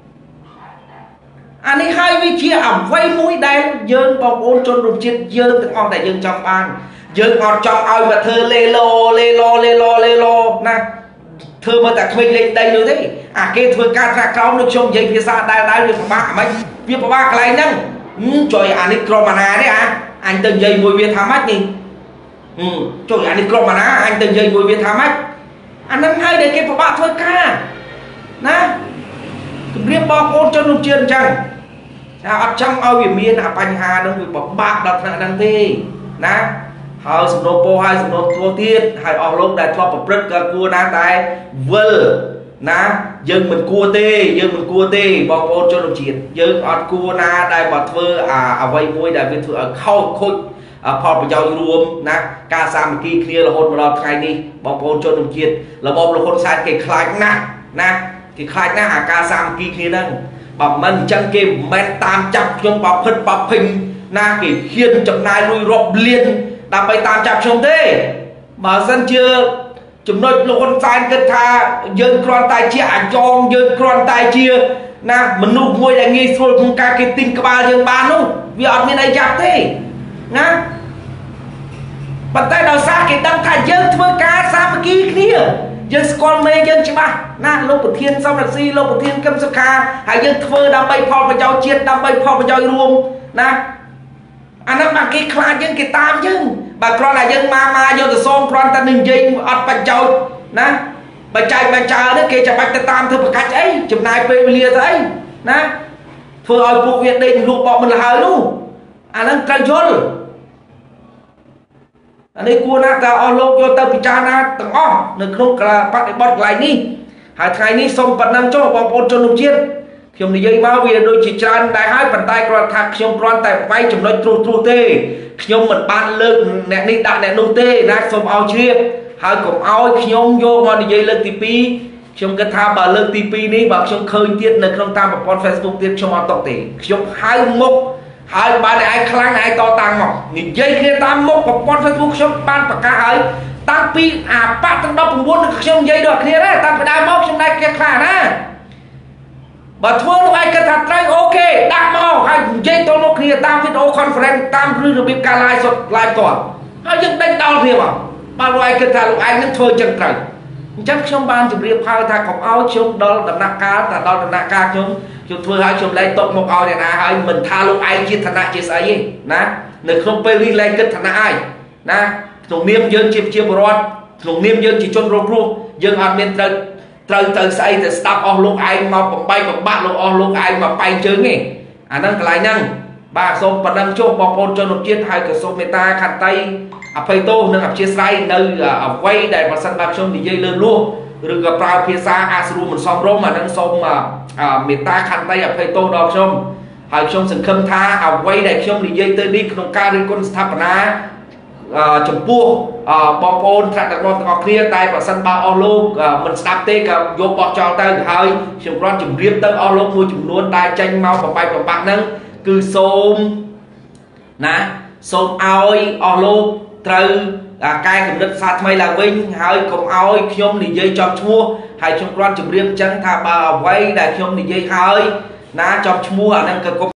អានេះហើយវាជាអ្វីមួយដែលយើងបងប្អូនជនរួមជាតិយើងទាំងអស់ដែលយើងចង់បានយើងអត់ចង់ឲ្យមកធ្វើលេឡូណាធ្វើមកតែក្មេងលេងដីនោះទេអាគេធ្វើការថ្នាក់ក្រោមដូចខ្ញុំនិយាយភាសាដែលវាពិបាកហ្មងវាពិបាកកន្លែងហ្នឹងជួយអានេះក្រុមអាណាទេអញទៅនិយាយមួយវាថាម៉េចនេះជួយអានេះក្រុមអាណាអញទៅនិយាយមួយវាថាម៉េចអាហ្នឹងហើយដែលគេពិបាកធ្វើការណាគម្រាមបងប្អូនជនរួមជាតិអញ្ចឹងថាអត់ចង់ឲ្យវាមានអាបញ្ហាហ្នឹងវាពិបាកដល់ថ្នាក់ហ្នឹងទេណាហើយសំណូមពរហើយសំណូមពរទៀតហើយអស់លោកដែលធ្លាប់ប្រព្រឹត្តក៏គួរណាស់តែវិលណាយើងមិនគួរទេបងប្អូនជនរួមជាតិយើងអត់គួរណាដែលមកធ្វើអ្វីមួយដែលវាធ្វើឲ្យខូចផលប្រយោជន៍រួមណាការសាមគ្គីគ្នារហូតមកដល់ថ្ងៃនេះបងប្អូនជនរួមជាតិរបបលោកហ៊ុនសែនគេខ្លាចណាស់ណាគេខ្លាចណាស់អាការសាមគ្គីគ្នាហ្នឹងបើមិនអញ្ចឹងគេមិនមែនតាមចាប់ខ្ញុំបភិតបភិញណាគេហ៊ានចំណាយលុយរាប់លានដើម្បីតាមចាប់ខ្ញុំទេបើសិនជាចំណុចលោកហ៊ុនសែនគិតថាយើងគ្រាន់តែជាអាចងយើងគ្រាន់តែជាណាមនុស្សមួយដែលងាយស្រួលក្នុងការគេទិញក្បាលយើងបាននោះវាអត់មានអីចាប់ទេណាប៉ុន្តែដោយសារគេដឹងថាយើងធ្វើការសាមគ្គីគ្នាយើងស្គាល់មេយើងច្បាស់ណាលោកប្រធានសំរងស៊ីលោកប្រធានកឹមសុខាហើយយើងធ្វើដើម្បីផលប្រយោជន៍ជាតិដើម្បីផលប្រយោជន៍រួមណាអានោះមកគេខ្លាចយើងគេតាមយើងបើគ្រាន់តែយើងមកយកទៅសូមគ្រាន់តែនឹងនិយាយអត់ប្រយោជន៍ណាបើចែកមកចើនេះគេចាំបាច់ទៅតាមធ្វើប្រកាច់អីចំណាយពេលវេលាទៅអីណាធ្វើឲ្យពួកវាដេកលក់បបមិនលហើយនោះអាហ្នឹងត្រូវយល់អានេះគួរណាស់តើអស់លោកយកទៅពិចារណាទាំងអស់នៅក្នុងបដិបត្តិកន្លែងនេះហើយថ្ងៃនេះសូមប៉ុណ្ណឹងចុះបងប្អូនជនរួមជាតិខ្ញុំនិយាយមកវាដូចជាច្រើនដែរហើយប៉ុន្តែគ្រាន់ថាខ្ញុំគ្រាន់តែវាយចំណុចត្រួសទេខ្ញុំមិនបានលើកអ្នកនេះដាក់អ្នកនោះទេណាសូមឲ្យជ្រាបហើយកុំឲ្យខ្ញុំយកមកនិយាយលើកទី2ខ្ញុំគិតថាបើលើកទី2នេះបើខ្ញុំឃើញទៀតនៅក្នុងតាមប្រព័ន្ធ Facebook ទៀតខ្ញុំអត់តក់ទេខ្ញុំហៅមុខហើយបានតែឯងខ្លាំងឯងតតាំងមកនិយាយគ្នាតាមមុខប្រព័ន្ធ Facebook ខ្ញុំបានប្រកាសហើយតាំងពីអាបាក់ទាំង19ខ្ញុំនិយាយដល់គ្នាដែរតាំងពីដើមមកខ្ញុំដែរគេខ្លាំងណាបើធ្វើនោះឯងគិតថាត្រូវអូខេដាក់មកហើយនិយាយទល់មុខគ្នាតាមវីដេអូ conference តាមឬរបៀបការ live សុទ្ធ live តើហើយយើងដេញដល់គ្នាមក bao lâu ai cứ thà lúc ai nó thôi chân trời chắc trong ban chụp riêng hai thà cọc áo chung đó là nạc cá là đó là nạc cá chung thôi hai chung lấy tộc một áo này là hai mình tha lúc ai chia thành chia sẻ gì nè nếu không phải lên kết thành ai nè thùng niêm dân chia bron thùng niêm dân chỉ chôn rô rô dân ăn miên từ xây từ stop on lúc ai mà bay bạn lúc ai mà bay chơi nghe năng lại năng bà xôm và năng cho bọc ôn cho một chiếc hai cửa số meta khăn tay phải tô nâng chia sẻ nơi quay để mà sân bạc trong thì dây lên luôn rồi gặp vào phía xa Asru một xóm rôm mà nâng xôm mà meta khăn tay phải tô đọc trong hai trong sân khâm tha quay để trong thì dây tới điក្នុងការរៀនគុណស្ថាបនាចំពោះបងប្អូនថ្នាក់ដឹកនាំទាំងអស់គ្នាតែបើសិនបើអស់លោកមិនស្ដាប់ទេក៏យកបោះចោលទៅហើយខ្ញុំគ្រាន់ជម្រាបទៅអស់លោកមួយចំនួនដែលចេញមកបំបាយបំបាក់ហ្នឹងគឺសូមណាសូមឲ្យអស់លោកត្រូវកែកម្រិតសាថ្មីឡើងវិញហើយកុំឲ្យខ្ញុំនិយាយចំឈ្មោះហើយខ្ញុំគ្រាន់ជម្រាបអញ្ចឹងថាបើអ្វីដែលខ្ញុំនិយាយហើយណាចំឈ្មោះអាហ្នឹងក៏កុំ